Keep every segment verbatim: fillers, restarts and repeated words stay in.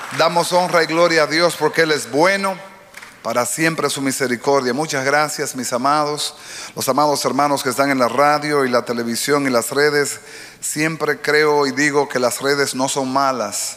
Damos honra y gloria a Dios porque Él es bueno, para siempre su misericordia. Muchas gracias, mis amados, los amados hermanos que están en la radio y la televisión y las redes. Siempre creo y digo que las redes no son malas,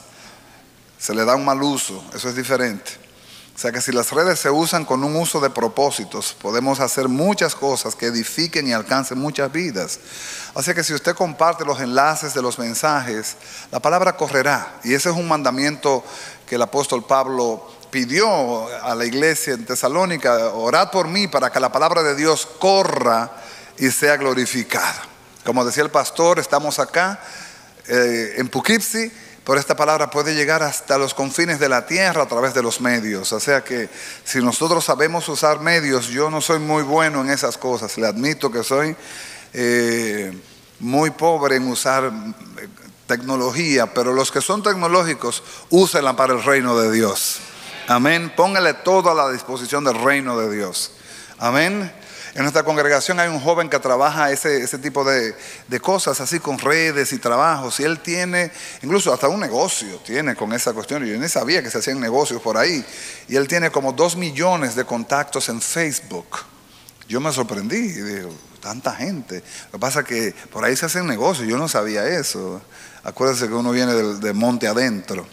se le da un mal uso, eso es diferente. O sea que si las redes se usan con un uso de propósitos, podemos hacer muchas cosas que edifiquen y alcancen muchas vidas. Así que si usted comparte los enlaces de los mensajes, la palabra correrá. Y ese es un mandamiento que el apóstol Pablo pidió a la iglesia en Tesalónica: orad por mí para que la palabra de Dios corra y sea glorificada. Como decía el pastor, estamos acá eh, en Poughkeepsie, pero esta palabra puede llegar hasta los confines de la tierra a través de los medios. O sea que si nosotros sabemos usar medios, yo no soy muy bueno en esas cosas. Le admito que soy eh, muy pobre en usar tecnología, pero los que son tecnológicos, úsenla para el reino de Dios. Amén. Póngale todo a la disposición del reino de Dios. Amén. En nuestra congregación hay un joven que trabaja ese, ese tipo de, de cosas así con redes y trabajos, y él tiene incluso hasta un negocio tiene con esa cuestión. Yo ni sabía que se hacían negocios por ahí, y él tiene como dos millones de contactos en Facebook. Yo me sorprendí y digo, tanta gente. Lo que pasa es que por ahí se hacen negocios, yo no sabía eso. Acuérdense que uno viene de, de monte adentro.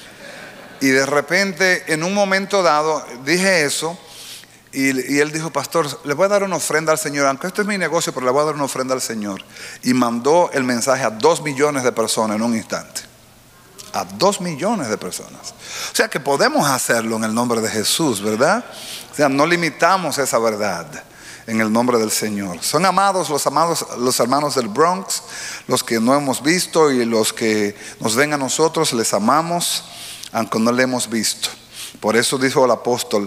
Y de repente, en un momento dado, dije eso. Y, y él dijo: pastor, le voy a dar una ofrenda al Señor, aunque esto es mi negocio, pero le voy a dar una ofrenda al Señor. Y mandó el mensaje a dos millones de personas en un instante. A dos millones de personas. O sea que podemos hacerlo en el nombre de Jesús, ¿verdad? O sea, no limitamos esa verdad en el nombre del Señor. Son amados los amados, los hermanos del Bronx, los que no hemos visto, y los que nos ven a nosotros, les amamos, aunque no le hemos visto. Por eso dijo el apóstol,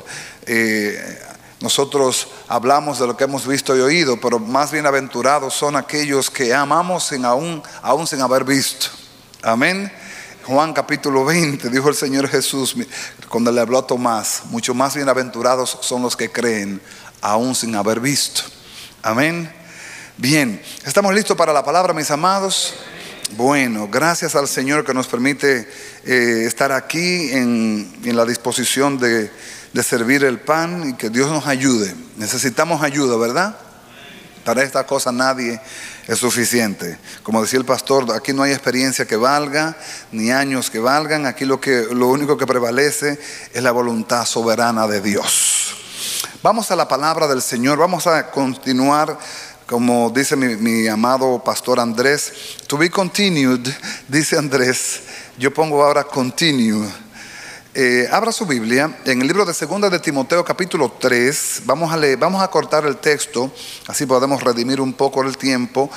eh, nosotros hablamos de lo que hemos visto y oído, pero más bienaventurados son aquellos que amamos sin aún, aún sin haber visto. Amén. Juan capítulo veinte, dijo el Señor Jesús cuando le habló a Tomás: mucho más bienaventurados son los que creen aún sin haber visto. Amén. Bien, ¿estamos listos para la palabra, mis amados? Bueno, gracias al Señor que nos permite eh, estar aquí en, en la disposición de, de servir el pan, y que Dios nos ayude. Necesitamos ayuda, ¿verdad? Para esta cosa nadie es suficiente. Como decía el pastor, aquí no hay experiencia que valga, ni años que valgan. Aquí lo, que, lo único que prevalece es la voluntad soberana de Dios. Vamos a la palabra del Señor. Vamos a continuar. Como dice mi, mi amado pastor Andrés, to be continued, dice Andrés. Yo pongo ahora continue. Eh, abra su Biblia en el libro de Segunda de Timoteo capítulo tres. Vamos a leer, vamos a cortar el texto, así podemos redimir un poco el tiempo.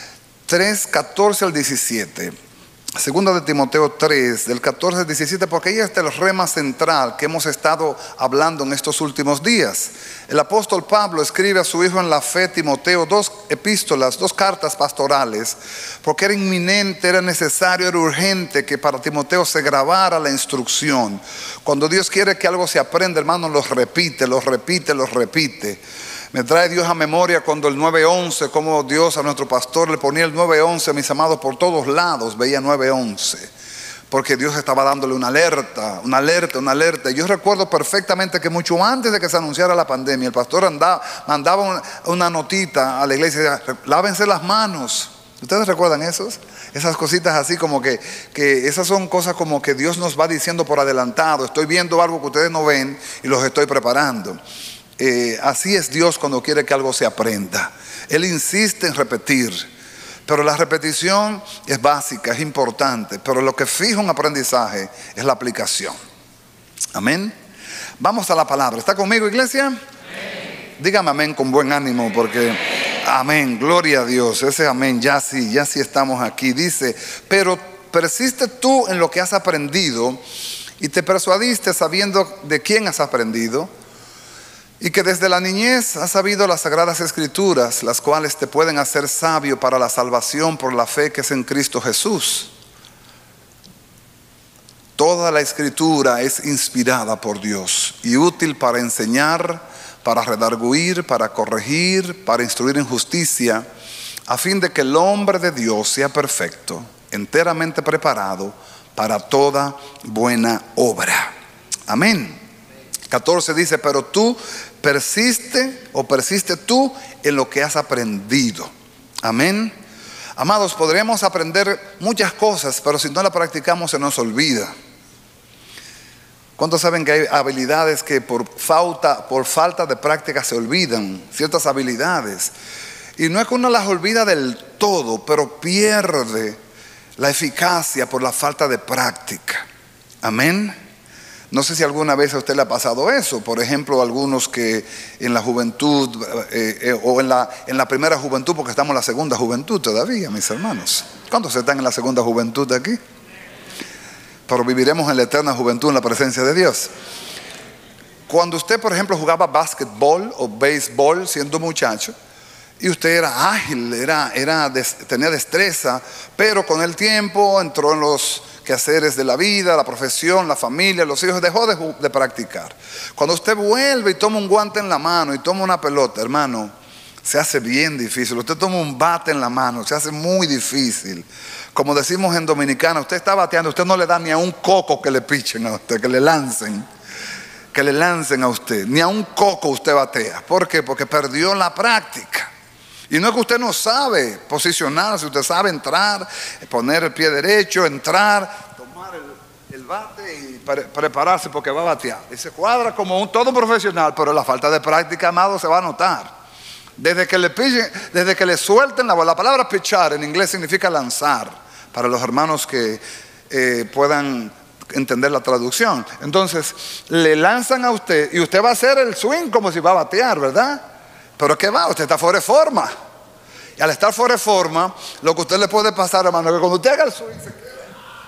tres, catorce al diecisiete. Segunda de Timoteo tres, del catorce al diecisiete, porque ahí está el rema central que hemos estado hablando en estos últimos días. El apóstol Pablo escribe a su hijo en la fe, Timoteo, dos epístolas, dos cartas pastorales, porque era inminente, era necesario, era urgente que para Timoteo se grabara la instrucción. Cuando Dios quiere que algo se aprenda, hermano, lo repite, lo repite, lo repite. Me trae Dios a memoria cuando el nueve once, como Dios a nuestro pastor le ponía el nueve once, mis amados, por todos lados veía nueve once, porque Dios estaba dándole una alerta, una alerta, una alerta. Y yo recuerdo perfectamente que mucho antes de que se anunciara la pandemia, el pastor andaba, mandaba una, una notita a la iglesia: lávense las manos. ¿Ustedes recuerdan esos? Esas cositas así como que, que esas son cosas como que Dios nos va diciendo por adelantado: estoy viendo algo que ustedes no ven y los estoy preparando. Eh, así es Dios cuando quiere que algo se aprenda. Él insiste en repetir, pero la repetición es básica, es importante, pero lo que fija un aprendizaje es la aplicación. Amén. Vamos a la palabra. ¿Está conmigo, iglesia? Amén. Dígame amén con buen ánimo, porque amén, gloria a Dios. Ese amén, ya sí, ya sí estamos aquí. Dice: pero persiste tú en lo que has aprendido y te persuadiste sabiendo de quién has aprendido, y que desde la niñez has sabido las sagradas escrituras, las cuales te pueden hacer sabio para la salvación por la fe que es en Cristo Jesús. Toda la escritura es inspirada por Dios y útil para enseñar, para redarguir, para corregir, para instruir en justicia, a fin de que el hombre de Dios sea perfecto, enteramente preparado para toda buena obra. Amén. catorce dice, pero tú persiste o persiste tú en lo que has aprendido. Amén. Amados, podremos aprender muchas cosas, pero si no la practicamos se nos olvida. ¿Cuántos saben que hay habilidades que por falta, por falta de práctica se olvidan? Ciertas habilidades. Y no es que uno las olvida del todo, pero pierde la eficacia por la falta de práctica. Amén. No sé si alguna vez a usted le ha pasado eso. Por ejemplo, algunos que en la juventud eh, eh, o en la, en la primera juventud, porque estamos en la segunda juventud todavía, mis hermanos. ¿Cuántos están en la segunda juventud aquí? Pero viviremos en la eterna juventud en la presencia de Dios. Cuando usted, por ejemplo, jugaba básquetbol o béisbol siendo muchacho, y usted era ágil, era, era des, tenía destreza, pero con el tiempo entró en los quehaceres de la vida, la profesión, la familia, los hijos, dejó de, de practicar. Cuando usted vuelve y toma un guante en la mano y toma una pelota, hermano, se hace bien difícil. Usted toma un bate en la mano, se hace muy difícil. Como decimos en Dominicana, usted está bateando, usted no le da ni a un coco que le pichen a usted, que le lancen, que le lancen a usted, ni a un coco usted batea. ¿Por qué? Porque perdió la práctica. Y no es que usted no sabe posicionarse, usted sabe entrar, poner el pie derecho, entrar, tomar el, el bate y pre prepararse porque va a batear. Y se cuadra como un todo profesional, pero la falta de práctica, amado, se va a notar. Desde que le pillen, desde que le suelten la bola. La palabra pitchar en inglés significa lanzar, para los hermanos que eh, puedan entender la traducción. Entonces le lanzan a usted y usted va a hacer el swing como si va a batear, ¿verdad? Pero ¿qué va? Usted está fuera de forma. Y al estar fuera de forma, lo que usted le puede pasar, hermano, es que cuando usted haga el swing se queda.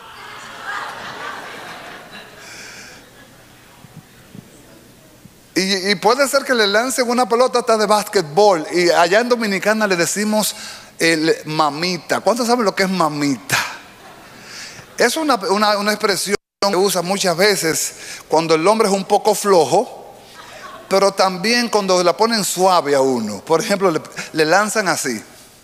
Y, y puede ser que le lancen una pelota hasta de básquetbol. Y allá en Dominicana le decimos el mamita. ¿Cuántos saben lo que es mamita? Es una, una, una expresión que usa muchas veces cuando el hombre es un poco flojo, pero también cuando la ponen suave a uno. Por ejemplo, le, le lanzan así.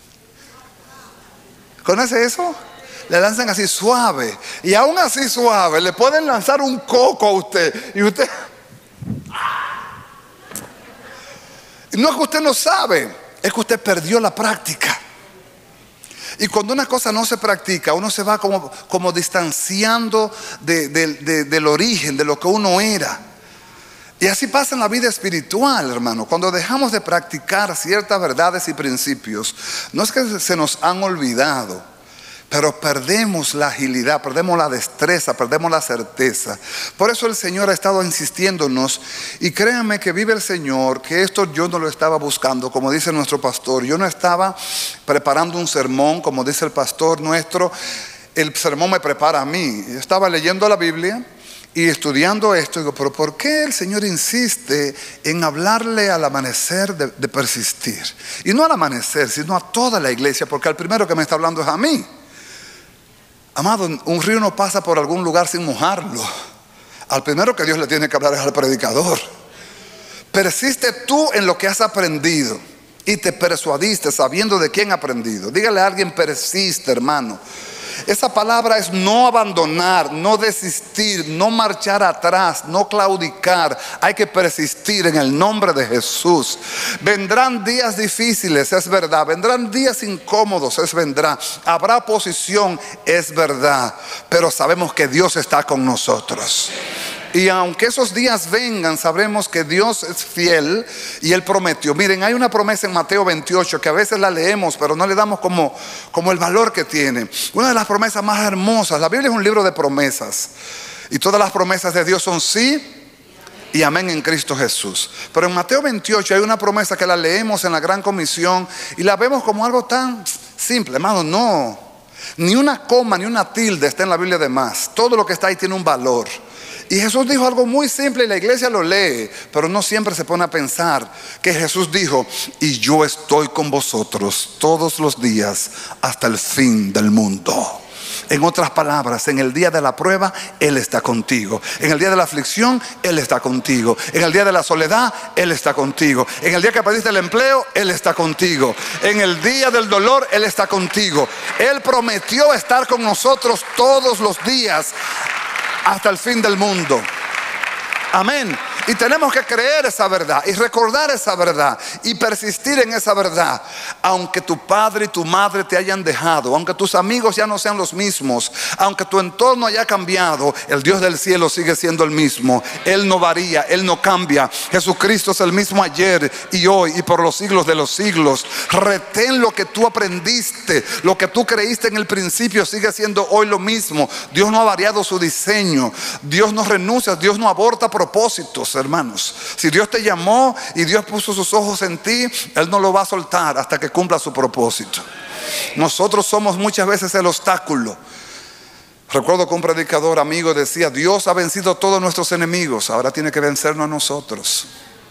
¿Conoce eso? Le lanzan así suave. Y aún así suave le pueden lanzar un coco a usted. Y usted... No es que usted no sabe, es que usted perdió la práctica. Y cuando una cosa no se practica, uno se va como, como distanciando de, de, de, del origen, de lo que uno era. Y así pasa en la vida espiritual, hermano. Cuando dejamos de practicar ciertas verdades y principios, no es que se nos han olvidado, pero perdemos la agilidad, perdemos la destreza, perdemos la certeza. Por eso el Señor ha estado insistiéndonos. Y créanme que vive el Señor, que esto yo no lo estaba buscando, como dice nuestro pastor. Yo no estaba preparando un sermón, como dice el pastor nuestro. El sermón me prepara a mí. Yo estaba leyendo la Biblia y estudiando esto. Digo, pero ¿por qué el Señor insiste en hablarle al amanecer de, de persistir? Y no al amanecer, sino a toda la iglesia, porque al primero que me está hablando es a mí. Amado, un río no pasa por algún lugar sin mojarlo. Al primero que Dios le tiene que hablar es al predicador. Persiste tú en lo que has aprendido y te persuadiste sabiendo de quién has aprendido. Dígale a alguien, persiste, hermano. Esa palabra es no abandonar, no desistir, no marchar atrás, no claudicar. Hay que persistir en el nombre de Jesús. Vendrán días difíciles, es verdad. Vendrán días incómodos, es verdad. Habrá oposición, es verdad. Pero sabemos que Dios está con nosotros. Y aunque esos días vengan, sabremos que Dios es fiel y Él prometió. Miren, hay una promesa en Mateo veintiocho que a veces la leemos, pero no le damos como, como el valor que tiene. Una de las promesas más hermosas. La Biblia es un libro de promesas. Y todas las promesas de Dios son sí y amén en Cristo Jesús. Pero en Mateo veintiocho hay una promesa que la leemos en la Gran Comisión y la vemos como algo tan simple. Hermano, no. Ni una coma, ni una tilde está en la Biblia de más. Todo lo que está ahí tiene un valor. Y Jesús dijo algo muy simple y la iglesia lo lee, pero no siempre se pone a pensar que Jesús dijo, y yo estoy con vosotros todos los días hasta el fin del mundo. En otras palabras, en el día de la prueba, Él está contigo. En el día de la aflicción, Él está contigo. En el día de la soledad, Él está contigo. En el día que perdiste el empleo, Él está contigo. En el día del dolor, Él está contigo. Él prometió estar con nosotros todos los días hasta el fin del mundo. Amén. Y tenemos que creer esa verdad y recordar esa verdad y persistir en esa verdad. Aunque tu padre y tu madre te hayan dejado, aunque tus amigos ya no sean los mismos, aunque tu entorno haya cambiado, el Dios del cielo sigue siendo el mismo. Él no varía, Él no cambia. Jesucristo es el mismo ayer y hoy y por los siglos de los siglos. Retén lo que tú aprendiste, lo que tú creíste en el principio sigue siendo hoy lo mismo. Dios no ha variado su diseño. Dios no renuncia, Dios no aborta propósitos. Hermanos, si Dios te llamó y Dios puso sus ojos en ti, Él no lo va a soltar hasta que cumpla su propósito. Nosotros somos muchas veces el obstáculo. Recuerdo que un predicador amigo decía: Dios ha vencido a todos nuestros enemigos, ahora tiene que vencernos a nosotros.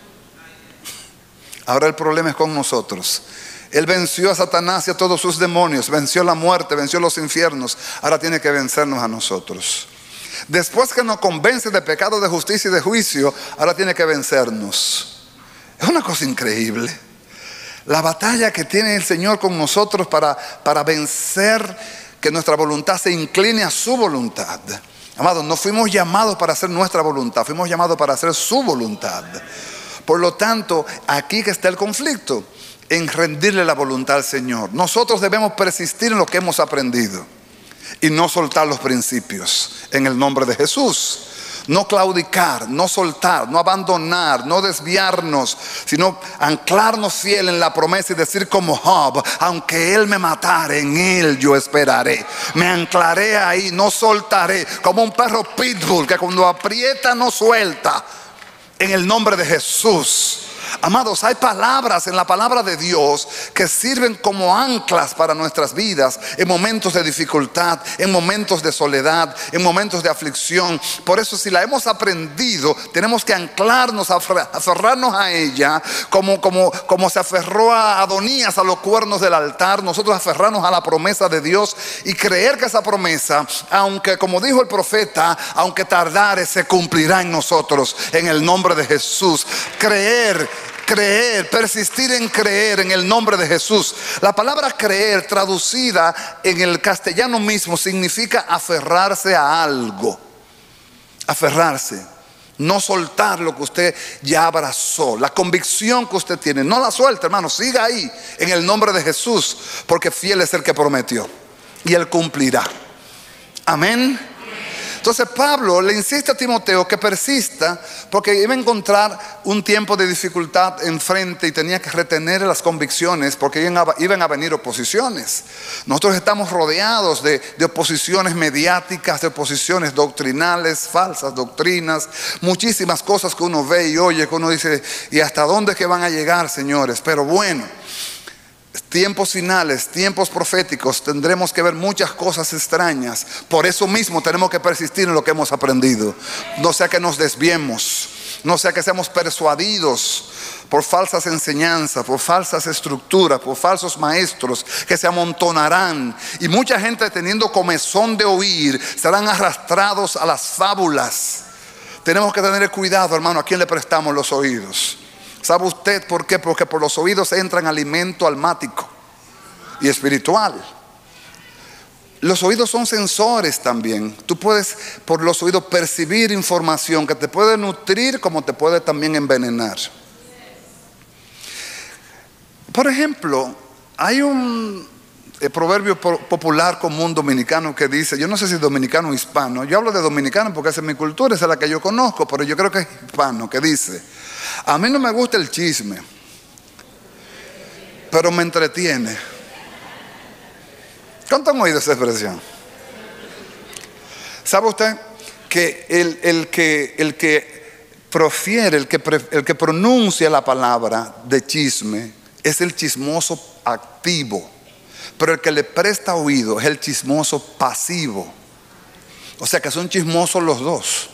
Ahora el problema es con nosotros. Él venció a Satanás y a todos sus demonios, venció la muerte, venció los infiernos, ahora tiene que vencernos a nosotros. Después que nos convence de pecado, de justicia y de juicio, ahora tiene que vencernos. Es una cosa increíble la batalla que tiene el Señor con nosotros para, para vencer, que nuestra voluntad se incline a su voluntad. Amados, no fuimos llamados para hacer nuestra voluntad, fuimos llamados para hacer su voluntad. Por lo tanto, aquí que está el conflicto, en rendirle la voluntad al Señor. Nosotros debemos persistir en lo que hemos aprendido y no soltar los principios en el nombre de Jesús. No claudicar, no soltar, no abandonar, no desviarnos, sino anclarnos fiel en la promesa y decir como Job: aunque Él me matare, en Él yo esperaré. Me anclaré ahí, no soltaré, como un perro pitbull que cuando aprieta no suelta, en el nombre de Jesús. Amados, hay palabras en la palabra de Dios que sirven como anclas para nuestras vidas en momentos de dificultad, en momentos de soledad, en momentos de aflicción. Por eso, si la hemos aprendido, tenemos que anclarnos, aferrarnos a ella, como, como, como se aferró a Adonías a los cuernos del altar. Nosotros aferrarnos a la promesa de Dios y creer que esa promesa, aunque, como dijo el profeta, aunque tardare, se cumplirá en nosotros, en el nombre de Jesús. Creer Creer, persistir en creer en el nombre de Jesús. La palabra creer, traducida en el castellano mismo, significa aferrarse a algo. Aferrarse, no soltar lo que usted ya abrazó, la convicción que usted tiene. No la suelte, hermano, siga ahí en el nombre de Jesús, porque fiel es el que prometió y Él cumplirá. Amén. Entonces Pablo le insiste a Timoteo que persista, porque iba a encontrar un tiempo de dificultad enfrente y tenía que retener las convicciones, porque iban a venir oposiciones. Nosotros estamos rodeados de, de oposiciones mediáticas, de oposiciones doctrinales, falsas doctrinas, muchísimas cosas que uno ve y oye, que uno dice: ¿y hasta dónde es que van a llegar, señores? Pero bueno, tiempos finales, tiempos proféticos, tendremos que ver muchas cosas extrañas. Por eso mismo tenemos que persistir en lo que hemos aprendido. No sea que nos desviemos, no sea que seamos persuadidos por falsas enseñanzas, por falsas estructuras, por falsos maestros que se amontonarán. Y mucha gente, teniendo comezón de oír, serán arrastrados a las fábulas. Tenemos que tener cuidado, hermano, a quién le prestamos los oídos. ¿Sabe usted por qué? Porque por los oídos entran alimento almático y espiritual. Los oídos son sensores también. Tú puedes por los oídos percibir información que te puede nutrir como te puede también envenenar. Por ejemplo, hay un eh, proverbio popular común dominicano que dice, yo no sé si dominicano o hispano, yo hablo de dominicano porque esa es mi cultura, esa es la que yo conozco, pero yo creo que es hispano, que dice: a mí no me gusta el chisme, pero me entretiene. ¿Cuánto han oído esa expresión? ¿Sabe usted que el, el que el que profiere, el que, el que pronuncia la palabra de chisme es el chismoso activo, pero el que le presta oído es el chismoso pasivo? O sea que son chismosos los dos.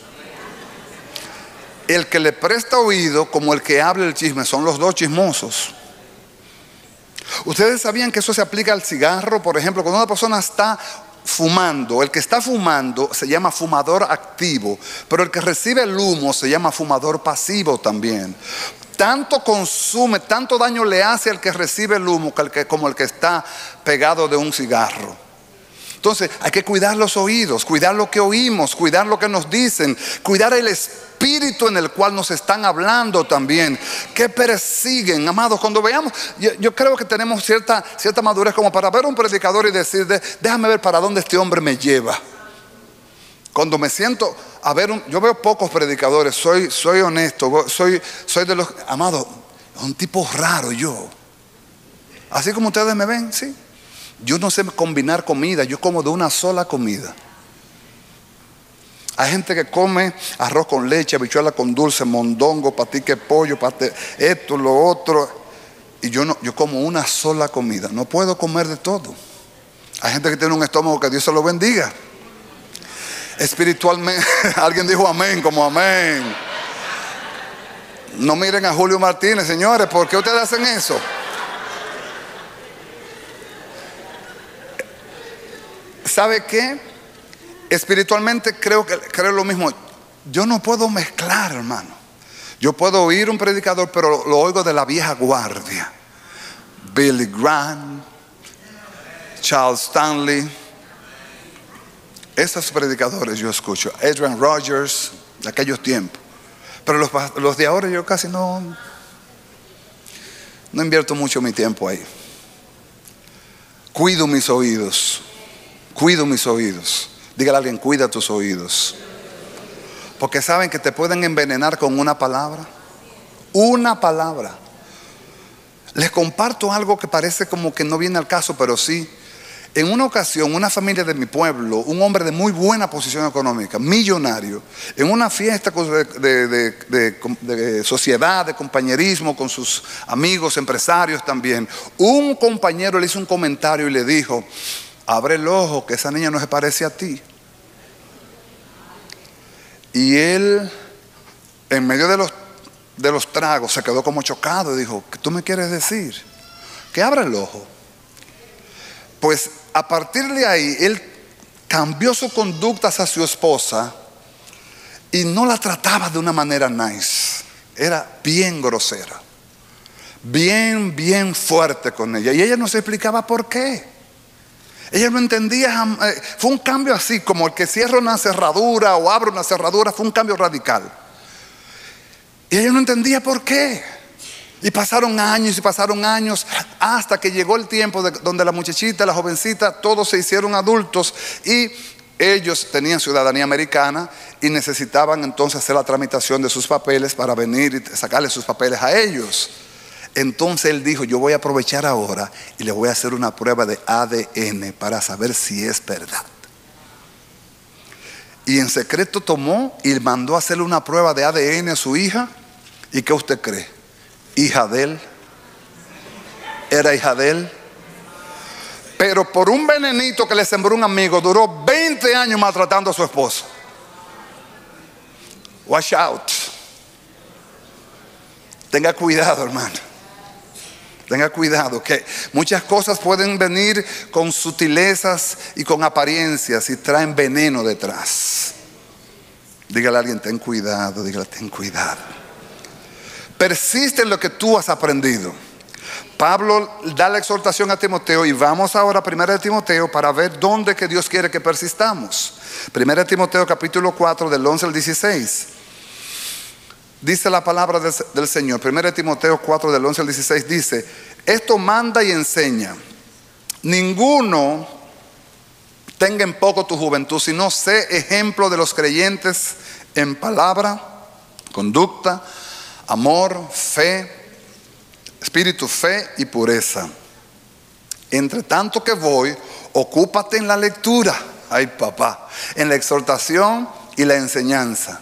El que le presta oído como el que habla el chisme, son los dos chismosos. ¿Ustedes sabían que eso se aplica al cigarro? Por ejemplo, cuando una persona está fumando, el que está fumando se llama fumador activo, pero el que recibe el humo se llama fumador pasivo también. Tanto consume, tanto daño le hace al que recibe el humo como el que está pegado de un cigarro. Entonces hay que cuidar los oídos, cuidar lo que oímos, cuidar lo que nos dicen, cuidar el espíritu en el cual nos están hablando también, que persiguen, amados. Cuando veamos, yo, yo creo que tenemos cierta, cierta madurez como para ver a un predicador y decir, de, déjame ver para dónde este hombre me lleva. Cuando me siento a ver, un, yo veo pocos predicadores, soy, soy honesto, soy, soy de los, amados, un tipo raro yo. Así como ustedes me ven, sí. Yo no sé combinar comida, yo como de una sola comida. Hay gente que come arroz con leche, habichuela con dulce, mondongo, patique pollo, pate, esto, lo otro. Y yo no, yo como una sola comida. No puedo comer de todo. Hay gente que tiene un estómago que Dios se lo bendiga. Espiritualmente, alguien dijo amén, como amén. No miren a Julio Martínez, señores, ¿por qué ustedes hacen eso? ¿Sabe qué? Espiritualmente creo que creo lo mismo. Yo no puedo mezclar, hermano. Yo puedo oír un predicador, pero lo, lo oigo de la vieja guardia. Billy Graham, Charles Stanley. Esos predicadores yo escucho. Adrian Rogers, de aquellos tiempos. Pero los, los de ahora yo casi no, no invierto mucho mi tiempo ahí. Cuido mis oídos. Cuido mis oídos. Dígale a alguien, cuida tus oídos. Porque saben que te pueden envenenar con una palabra. Una palabra. Les comparto algo que parece como que no viene al caso, pero sí. En una ocasión, una familia de mi pueblo, un hombre de muy buena posición económica, millonario, en una fiesta de, de, de, de, de sociedad, de compañerismo con sus amigos, empresarios también, un compañero le hizo un comentario y le dijo: abre el ojo, que esa niña no se parece a ti. Y él, en medio de los, de los tragos, se quedó como chocado y dijo: ¿qué tú me quieres decir? Que abra el ojo. Pues a partir de ahí, él cambió su conducta hacia su esposa y no la trataba de una manera nice. Era bien grosera, bien, bien fuerte con ella. Y ella no se explicaba por qué. Ella no entendía, fue un cambio así, como el que cierra una cerradura o abre una cerradura, fue un cambio radical. Y ella no entendía por qué. Y pasaron años y pasaron años hasta que llegó el tiempo de, donde la muchachita, la jovencita, todos se hicieron adultos y ellos tenían ciudadanía americana y necesitaban entonces hacer la tramitación de sus papeles para venir y sacarle sus papeles a ellos. Entonces él dijo: yo voy a aprovechar ahora y le voy a hacer una prueba de A D N para saber si es verdad. Y en secreto tomó y mandó a hacerle una prueba de A D N a su hija. ¿Y qué usted cree? Hija de él. Era hija de él. Pero por un venenito que le sembró un amigo, duró veinte años maltratando a su esposa. Watch out. Tenga cuidado, hermano. Tenga cuidado, que muchas cosas pueden venir con sutilezas y con apariencias y traen veneno detrás. Dígale a alguien: ten cuidado. Dígale: ten cuidado. Persiste en lo que tú has aprendido. Pablo da la exhortación a Timoteo y vamos ahora a primera de Timoteo para ver dónde que Dios quiere que persistamos. primera de Timoteo capítulo cuatro del once al dieciséis. Dice la palabra del, del Señor. primera de Timoteo cuatro del once al dieciséis dice: esto manda y enseña. Ninguno tenga en poco tu juventud, sino sé ejemplo de los creyentes en palabra, conducta, amor, fe, espíritu, fe y pureza. Entre tanto que voy, ocúpate en la lectura, ay papá, en la exhortación y la enseñanza.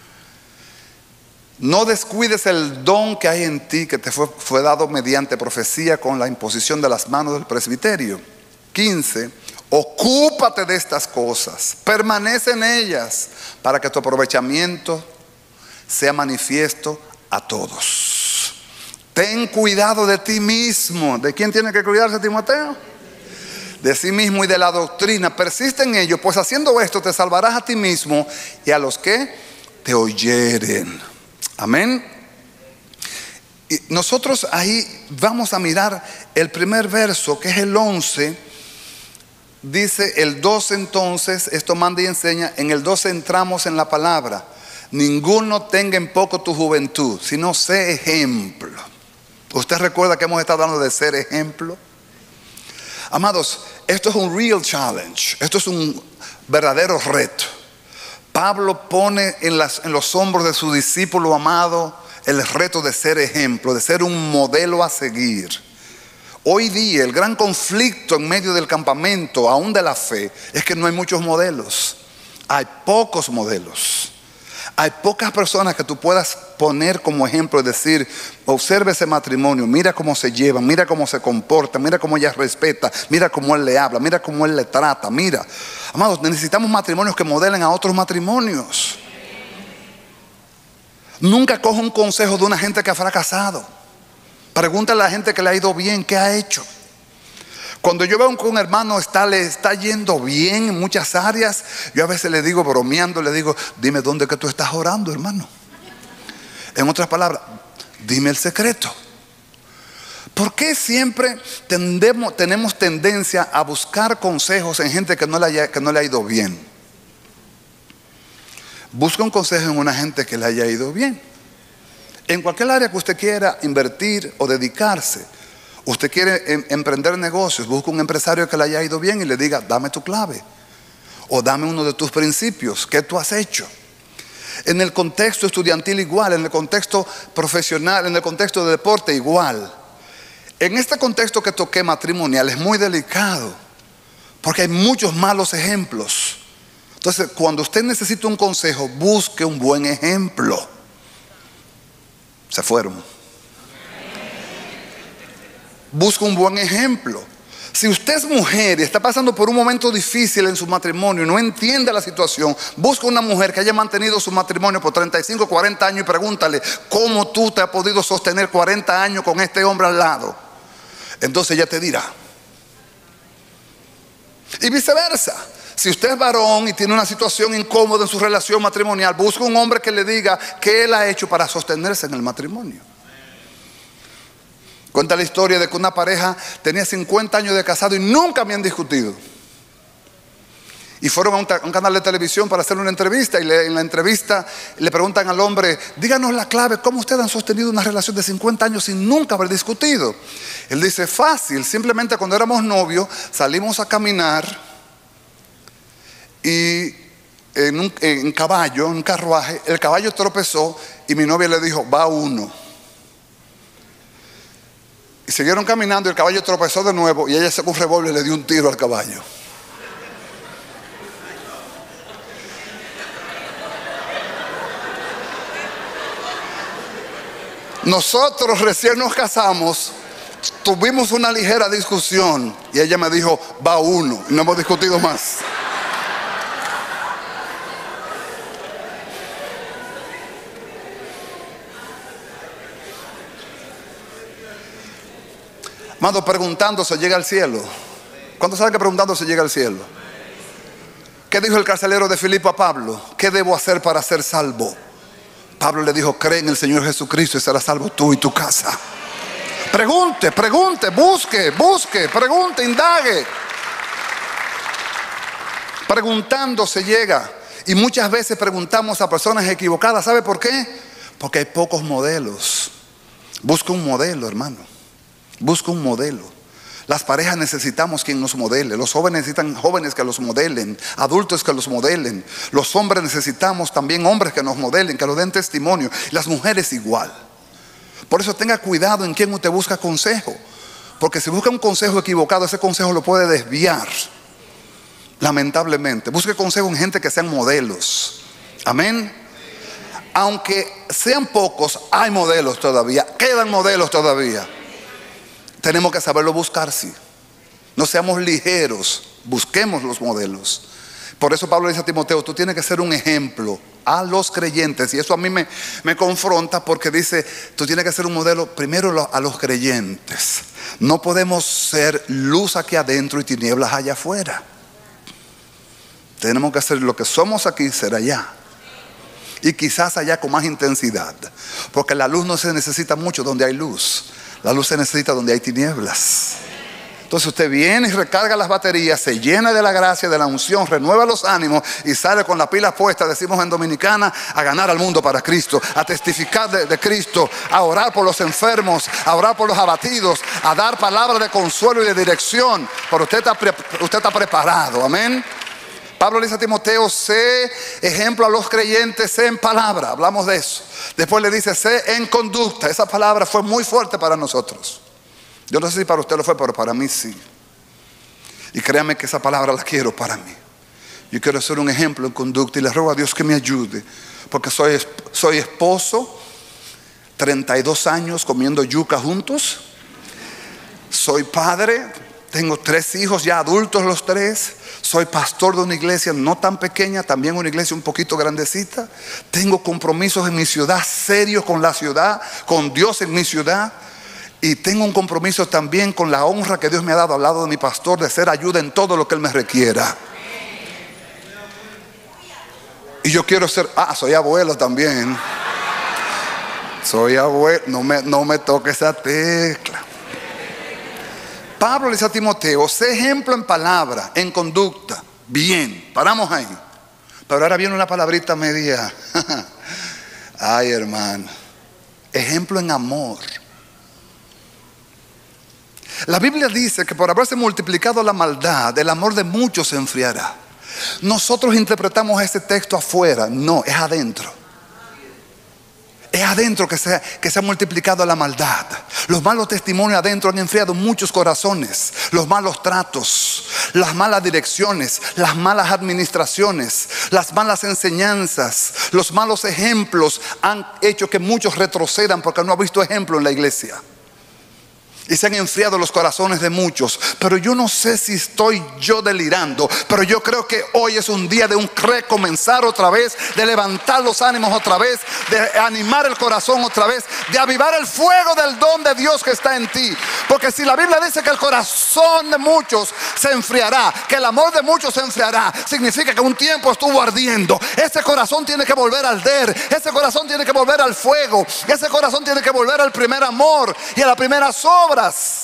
No descuides el don que hay en ti, que te fue, fue dado mediante profecía con la imposición de las manos del presbiterio. quince. Ocúpate de estas cosas, permanece en ellas, para que tu aprovechamiento sea manifiesto a todos. Ten cuidado de ti mismo. ¿De quién tiene que cuidarse Timoteo? de sí mismo y de la doctrina. Persiste en ello, pues haciendo esto te salvarás a ti mismo y a los que te oyeren. Amén. Y nosotros ahí vamos a mirar el primer verso, que es el once. Dice el doce entonces, esto manda y enseña. En el doce entramos en la palabra. Ninguno tenga en poco tu juventud, sino sé ejemplo. ¿Usted recuerda que hemos estado hablando de ser ejemplo? Amados, esto es un real challenge. Esto es un verdadero reto. Pablo pone en, las, en los hombros de su discípulo amado el reto de ser ejemplo, de ser un modelo a seguir. Hoy día el gran conflicto en medio del campamento, aún de la fe, es que no hay muchos modelos. Hay pocos modelos. Hay pocas personas que tú puedas poner como ejemplo y decir: observe ese matrimonio, mira cómo se llevan, mira cómo se comporta, mira cómo ella respeta, mira cómo él le habla, mira cómo él le trata. Mira, amados, necesitamos matrimonios que modelen a otros matrimonios. Nunca coja un consejo de una gente que ha fracasado. Pregúntale a la gente que le ha ido bien, ¿qué ha hecho? Cuando yo veo que un hermano está, le está yendo bien en muchas áreas, yo a veces le digo, bromeando, le digo: dime dónde que tú estás orando, hermano. En otras palabras, dime el secreto. ¿Por qué siempre tendemos, tenemos tendencia a buscar consejos en gente que no, le haya, que no le ha ido bien? Busca un consejo en una gente que le haya ido bien. En cualquier área que usted quiera invertir o dedicarse. Usted quiere em, emprender negocios, busca un empresario que le haya ido bien y le diga: dame tu clave, o dame uno de tus principios, ¿qué tú has hecho? En el contexto estudiantil igual, en el contexto profesional, en el contexto de deporte igual. En este contexto que toqué matrimonial es muy delicado, porque hay muchos malos ejemplos. Entonces, cuando usted necesita un consejo, busque un buen ejemplo. Se fueron. Busca un buen ejemplo. Si usted es mujer y está pasando por un momento difícil en su matrimonio y no entiende la situación, busca una mujer que haya mantenido su matrimonio por treinta y cinco, cuarenta años y pregúntale: ¿cómo tú te has podido sostener cuarenta años con este hombre al lado? Entonces ella te dirá. Y viceversa. Si usted es varón y tiene una situación incómoda en su relación matrimonial, busca un hombre que le diga qué él ha hecho para sostenerse en el matrimonio. Cuenta la historia de que una pareja tenía cincuenta años de casado y nunca habían discutido. Y fueron a un, a un canal de televisión para hacer una entrevista. Y le, en la entrevista le preguntan al hombre: díganos la clave, ¿cómo ustedes han sostenido una relación de cincuenta años sin nunca haber discutido? Él dice: fácil, simplemente cuando éramos novios salimos a caminar y en un en caballo, en un carruaje, el caballo tropezó y mi novia le dijo: va uno. Y siguieron caminando y el caballo tropezó de nuevo y ella sacó un revólver y le dio un tiro al caballo. Nosotros recién nos casamos, tuvimos una ligera discusión y ella me dijo: va uno. Y no hemos discutido más. Amado, preguntando se llega al cielo. ¿Cuántos saben que preguntando se llega al cielo? ¿Qué dijo el carcelero de Filipo a Pablo? ¿Qué debo hacer para ser salvo? Pablo le dijo: cree en el Señor Jesucristo y serás salvo tú y tu casa. Pregunte, pregunte, busque, busque, pregunte, indague. Preguntando se llega. Y muchas veces preguntamos a personas equivocadas. ¿Sabe por qué? Porque hay pocos modelos. Busca un modelo, hermano. Busca un modelo. Las parejas necesitamos quien nos modele. Los jóvenes necesitan jóvenes que los modelen, adultos que los modelen. Los hombres necesitamos también hombres que nos modelen, que nos den testimonio. Las mujeres igual. Por eso tenga cuidado en quién usted busca consejo, porque si busca un consejo equivocado, ese consejo lo puede desviar. Lamentablemente, busque consejo en gente que sean modelos. Amén. Aunque sean pocos, hay modelos todavía, quedan modelos todavía. Tenemos que saberlo buscar, sí. No seamos ligeros, busquemos los modelos. Por eso Pablo dice a Timoteo, tú tienes que ser un ejemplo a los creyentes. Y eso a mí me, me confronta, porque dice, tú tienes que ser un modelo primero a los creyentes. No podemos ser luz aquí adentro y tinieblas allá afuera. Tenemos que hacer lo que somos aquí, ser allá. Y quizás allá con más intensidad, porque la luz no se necesita mucho donde hay luz. La luz se necesita donde hay tinieblas. Entonces usted viene y recarga las baterías, se llena de la gracia, de la unción, renueva los ánimos y sale con la pila puesta, decimos en Dominicana, a ganar al mundo para Cristo, a testificar de, de Cristo, a orar por los enfermos, a orar por los abatidos, a dar palabras de consuelo y de dirección. Pero usted está, usted está preparado, amén. Pablo le dice a Timoteo, sé ejemplo a los creyentes, sé en palabra, hablamos de eso. Después le dice, sé en conducta. Esa palabra fue muy fuerte para nosotros. Yo no sé si para usted lo fue, pero para mí sí. Y créame que esa palabra la quiero para mí. Yo quiero ser un ejemplo en conducta y le ruego a Dios que me ayude, porque soy, soy esposo, treinta y dos años comiendo yuca juntos. Soy padre, tengo tres hijos ya adultos los tres. Soy pastor de una iglesia no tan pequeña, también una iglesia un poquito grandecita. Tengo compromisos en mi ciudad, serios con la ciudad, con Dios en mi ciudad. Y tengo un compromiso también con la honra que Dios me ha dado al lado de mi pastor, de ser ayuda en todo lo que Él me requiera. Y yo quiero ser, ah, soy abuelo también. Soy abuelo, no me, no me toque esa tecla. Pablo le dice a Timoteo, sé ejemplo en palabra, en conducta. Bien, paramos ahí. Pero ahora viene una palabrita media. Ay, hermano. Ejemplo en amor. La Biblia dice que por haberse multiplicado la maldad, el amor de muchos se enfriará. Nosotros interpretamos ese texto afuera. No, es adentro. Es adentro que se, que se ha multiplicado la maldad. Los malos testimonios adentro han enfriado muchos corazones. Los malos tratos, las malas direcciones, las malas administraciones, las malas enseñanzas, los malos ejemplos han hecho que muchos retrocedan porque no han visto ejemplo en la iglesia. Y se han enfriado los corazones de muchos. Pero yo no sé si estoy yo delirando, pero yo creo que hoy es un día de un recomenzar otra vez, de levantar los ánimos otra vez, de animar el corazón otra vez, de avivar el fuego del don de Dios que está en ti. Porque si la Biblia dice que el corazón de muchos se enfriará, que el amor de muchos se enfriará, significa que un tiempo estuvo ardiendo. Ese corazón tiene que volver a arder. Ese corazón tiene que volver al fuego. Ese corazón tiene que volver al primer amor y a las primeras obras.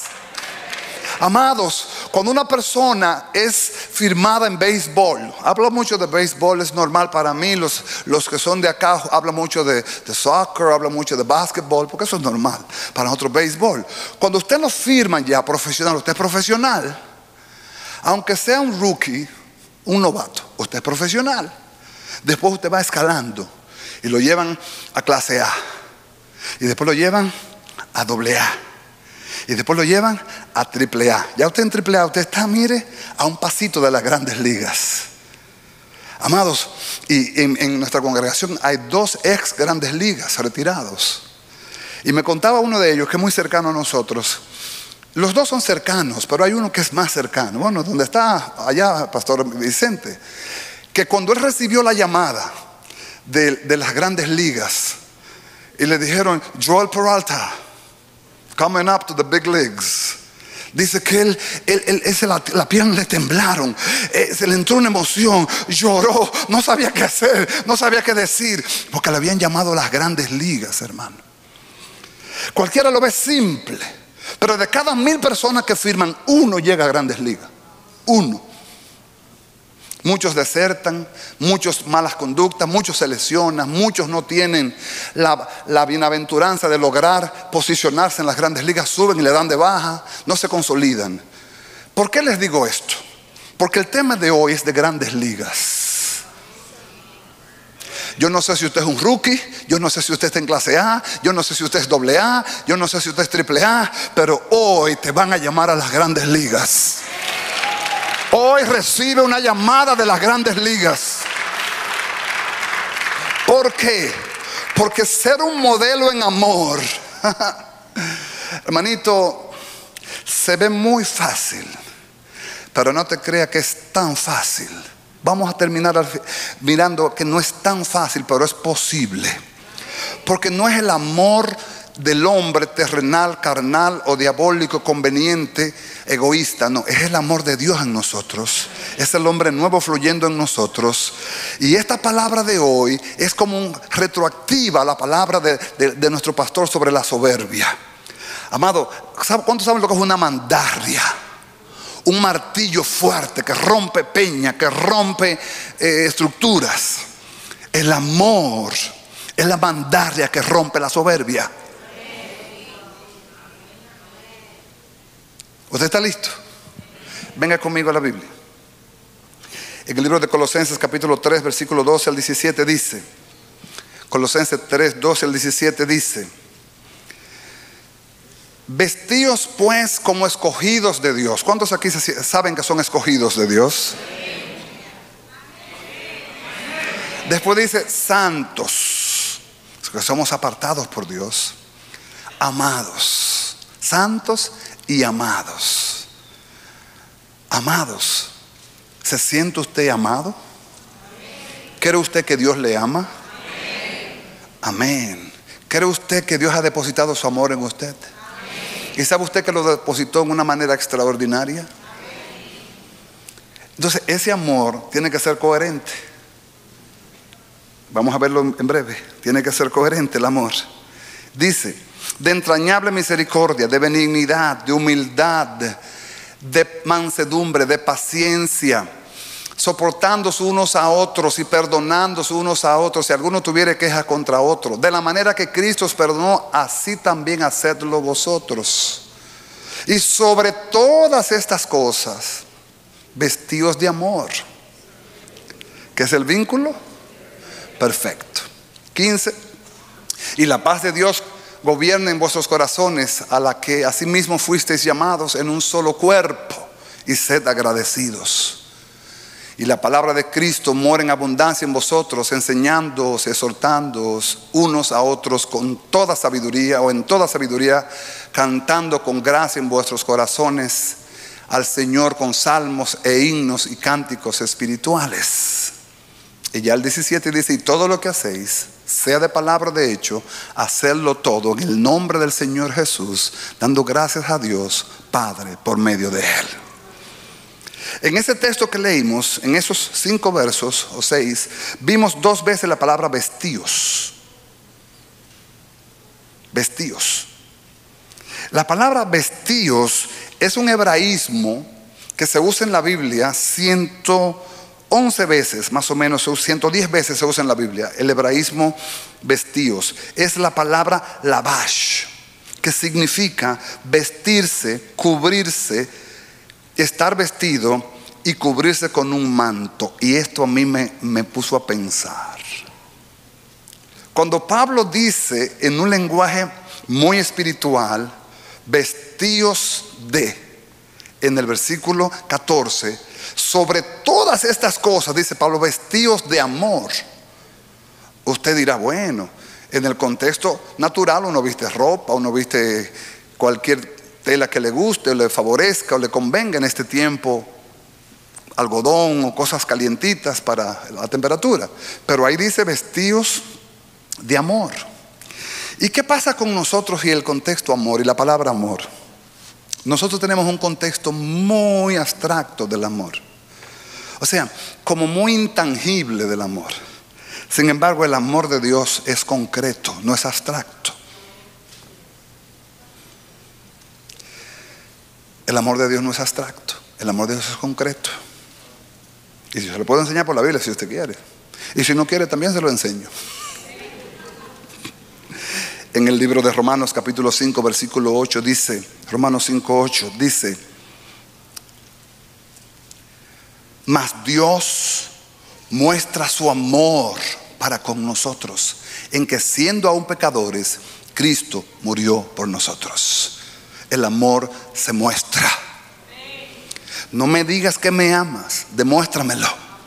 Amados, cuando una persona es firmada en béisbol, hablo mucho de béisbol, es normal para mí. Los, los que son de acá hablan mucho de, de soccer, hablan mucho de básquetbol, porque eso es normal. Para nosotros béisbol, cuando usted lo firman ya profesional, usted es profesional. Aunque sea un rookie, un novato, usted es profesional. Después usted va escalando y lo llevan a clase A, y después lo llevan a doble A, y después lo llevan a triple A. Ya usted en triple A, usted está, mire, a un pasito de las grandes ligas. Amados, y en, en nuestra congregación hay dos ex grandes ligas retirados. Y me contaba uno de ellos que es muy cercano a nosotros. Los dos son cercanos, pero hay uno que es más cercano. Bueno, donde está allá Pastor Vicente, que cuando él recibió la llamada de, de las grandes ligas y le dijeron, Joel Peralta, coming up to the big leagues. Dice que él, él, él, él la, la pierna le temblaron, eh, se le entró una emoción, lloró, no sabía qué hacer, no sabía qué decir, porque le habían llamado a las grandes ligas, hermano. Cualquiera lo ve simple, pero de cada mil personas que firman, uno llega a grandes ligas. Uno. Muchos desertan, muchos malas conductas, muchos se lesionan, muchos no tienen la, la bienaventuranza de lograr posicionarse en las grandes ligas, suben y le dan de baja, no se consolidan. ¿Por qué les digo esto? Porque el tema de hoy es de grandes ligas. Yo no sé si usted es un rookie, yo no sé si usted está en clase A, yo no sé si usted es doble A, yo no sé si usted es triple A, pero hoy te van a llamar a las grandes ligas. Hoy recibe una llamada de las grandes ligas. ¿Por qué? Porque ser un modelo en amor, hermanito, se ve muy fácil, pero no te creas que es tan fácil. Vamos a terminar mirando que no es tan fácil, pero es posible. Porque no es el amor del hombre terrenal, carnal o diabólico, conveniente, egoísta. No, es el amor de Dios en nosotros. Es el hombre nuevo fluyendo en nosotros. Y esta palabra de hoy es como un retroactiva a la palabra de, de, de nuestro pastor sobre la soberbia. Amado, ¿cuántos saben lo que es una mandarria? Un martillo fuerte que rompe peña, que rompe eh, estructuras. El amor es la mandarria que rompe la soberbia. ¿Usted está listo? Venga conmigo a la Biblia. En el libro de Colosenses capítulo tres, versículo doce al diecisiete dice, Colosenses tres, doce al diecisiete dice: vestíos pues como escogidos de Dios. ¿Cuántos aquí saben que son escogidos de Dios? Después dice santos, que somos apartados por Dios, amados, santos y amados. Amados, ¿se siente usted amado? ¿Cree usted que Dios le ama? Amén. ¿Cree usted que Dios ha depositado su amor en usted? ¿Y sabe usted que lo depositó en una manera extraordinaria? Entonces ese amor tiene que ser coherente. Vamos a verlo en breve. Tiene que ser coherente el amor. Dice: de entrañable misericordia, de benignidad, de humildad, de mansedumbre, de paciencia, soportándose unos a otros y perdonándose unos a otros si alguno tuviere queja contra otro. De la manera que Cristo os perdonó, así también hacedlo vosotros. Y sobre todas estas cosas, vestíos de amor, que es el vínculo perfecto. quince. Y la paz de Dios gobierne en vuestros corazones, a la que asimismo fuisteis llamados en un solo cuerpo, y sed agradecidos. Y la palabra de Cristo mora en abundancia en vosotros, enseñándoos, exhortándoos unos a otros con toda sabiduría, o en toda sabiduría, cantando con gracia en vuestros corazones al Señor con salmos e himnos y cánticos espirituales. Y ya el diecisiete dice: y todo lo que hacéis, sea de palabra o de hecho, hacedlo todo en el nombre del Señor Jesús, dando gracias a Dios Padre por medio de Él. En ese texto que leímos, en esos cinco versos o seis, vimos dos veces la palabra vestíos. Vestíos. La palabra vestíos es un hebraísmo que se usa en la Biblia ciento once veces, más o menos, ciento diez veces se usa en la Biblia. El hebraísmo vestíos es la palabra lavash, que significa vestirse, cubrirse, estar vestido y cubrirse con un manto. Y esto a mí me, me puso a pensar. Cuando Pablo dice en un lenguaje muy espiritual, vestíos de, en el versículo catorce, sobre todas estas cosas, dice Pablo, vestíos de amor. Usted dirá, bueno, en el contexto natural uno viste ropa, uno viste cualquier tela que le guste o le favorezca o le convenga en este tiempo, algodón o cosas calientitas para la temperatura. Pero ahí dice vestíos de amor. ¿Y qué pasa con nosotros y el contexto amor y la palabra amor? Nosotros tenemos un contexto muy abstracto del amor, o sea, como muy intangible del amor. Sin embargo, el amor de Dios es concreto, no es abstracto. El amor de Dios no es abstracto, el amor de Dios es concreto. Y se lo puedo enseñar por la Biblia si usted quiere. Y si no quiere, también se lo enseño. En el libro de Romanos capítulo cinco versículo ocho dice, Romanos cinco ocho dice: mas Dios muestra su amor para con nosotros, en que siendo aún pecadores, Cristo murió por nosotros. El amor se muestra. No me digas que me amas, demuéstramelo.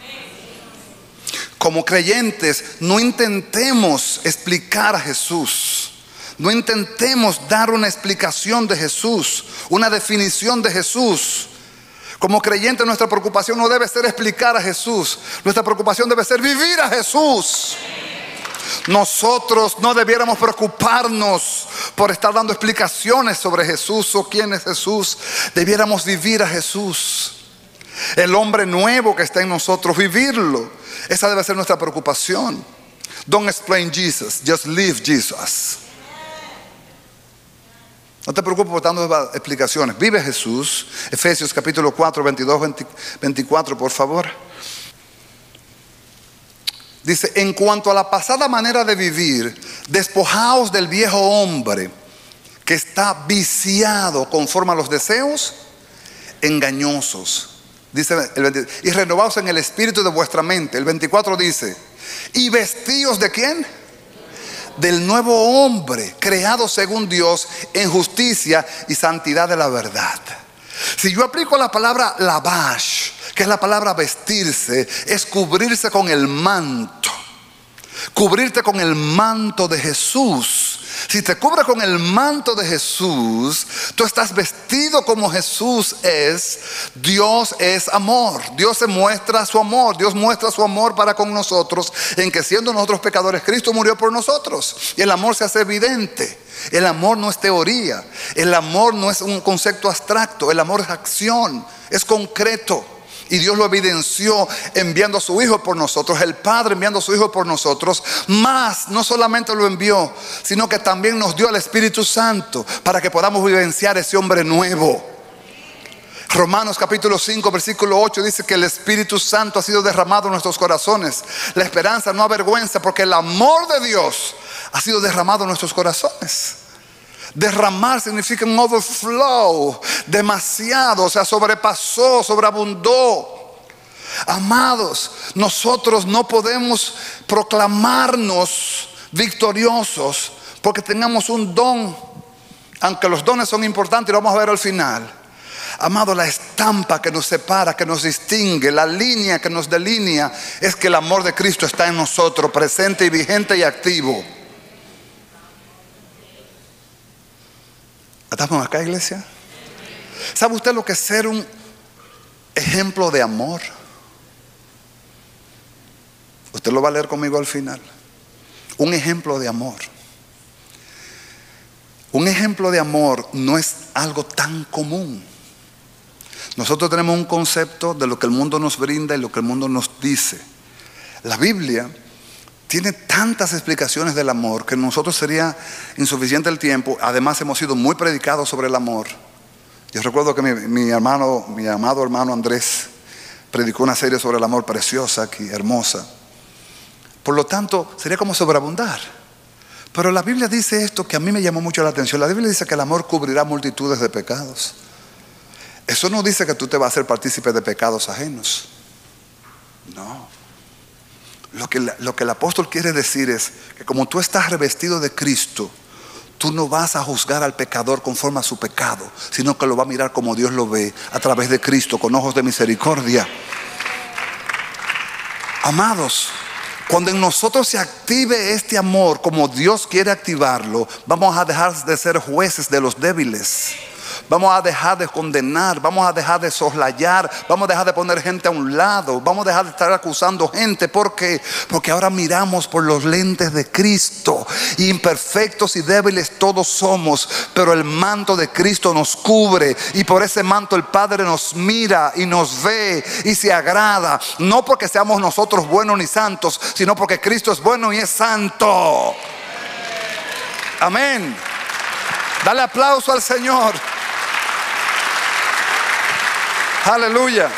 Como creyentes, no intentemos explicar a Jesús. No intentemos dar una explicación de Jesús, una definición de Jesús, Como creyente, nuestra preocupación no debe ser explicar a Jesús. Nuestra preocupación debe ser vivir a Jesús. Nosotros no debiéramos preocuparnos por estar dando explicaciones sobre Jesús o quién es Jesús. Debiéramos vivir a Jesús. El hombre nuevo que está en nosotros, vivirlo. Esa debe ser nuestra preocupación. Don't explain Jesus, just live Jesus. No te preocupes por dando explicaciones. Vive Jesús. Efesios capítulo cuatro, veintidós, veinticuatro, por favor. Dice: en cuanto a la pasada manera de vivir, despojaos del viejo hombre que está viciado conforme a los deseos engañosos. Dice el veintidós, y renovaos en el espíritu de vuestra mente. El veinticuatro dice: y vestíos ¿de quién? Del nuevo hombre, creado según Dios en justicia y santidad de la verdad. Si yo aplico la palabra lavash, que es la palabra vestirse, es cubrirse con el manto. Cubrirte con el manto de Jesús. Si te cubres con el manto de Jesús, tú estás vestido como Jesús es. Dios es amor. Dios se muestra su amor. Dios muestra su amor para con nosotros, en que siendo nosotros pecadores, Cristo murió por nosotros. Y el amor se hace evidente. El amor no es teoría. El amor no es un concepto abstracto. El amor es acción, es concreto. Y Dios lo evidenció enviando a su Hijo por nosotros. El Padre enviando a su Hijo por nosotros. Más, no solamente lo envió, sino que también nos dio al Espíritu Santo para que podamos vivenciar ese hombre nuevo. Romanos capítulo cinco, versículo ocho dice que el Espíritu Santo ha sido derramado en nuestros corazones. La esperanza no avergüenza, porque el amor de Dios ha sido derramado en nuestros corazones. Derramar significa un overflow, demasiado, o sea, sobrepasó, sobreabundó. Amados, nosotros no podemos proclamarnos victoriosos porque tengamos un don, aunque los dones son importantes y lo vamos a ver al final. Amado, la estampa que nos separa, que nos distingue, la línea que nos delinea, es que el amor de Cristo está en nosotros, presente y vigente y activo. ¿Estamos acá, iglesia? ¿Sabe usted lo que es ser un ejemplo de amor? Usted lo va a leer conmigo al final. Un ejemplo de amor. Un ejemplo de amor no es algo tan común. Nosotros tenemos un concepto de lo que el mundo nos brinda y lo que el mundo nos dice. La Biblia tiene tantas explicaciones del amor que nosotros sería insuficiente el tiempo. Además, hemos sido muy predicados sobre el amor. Yo recuerdo que mi, mi hermano, mi amado hermano Andrés, predicó una serie sobre el amor preciosa aquí, hermosa. Por lo tanto, sería como sobreabundar. Pero la Biblia dice esto que a mí me llamó mucho la atención. La Biblia dice que el amor cubrirá multitudes de pecados. Eso no dice que tú te vas a hacer partícipe de pecados ajenos. No. Lo que, lo que el apóstol quiere decir es que como tú estás revestido de Cristo, tú no vas a juzgar al pecador conforme a su pecado, sino que lo va a mirar como Dios lo ve, a través de Cristo, con ojos de misericordia. Amados, cuando en nosotros se active este amor como Dios quiere activarlo, vamos a dejar de ser jueces de los débiles. Vamos a dejar de condenar, vamos a dejar de soslayar, vamos a dejar de poner gente a un lado, vamos a dejar de estar acusando gente. ¿Por qué? Porque ahora miramos por los lentes de Cristo. Imperfectos y débiles todos somos, pero el manto de Cristo nos cubre, y por ese manto el Padre nos mira y nos ve y se agrada. No porque seamos nosotros buenos ni santos, sino porque Cristo es bueno y es santo. Amén. Dale aplauso al Señor. Aleluya.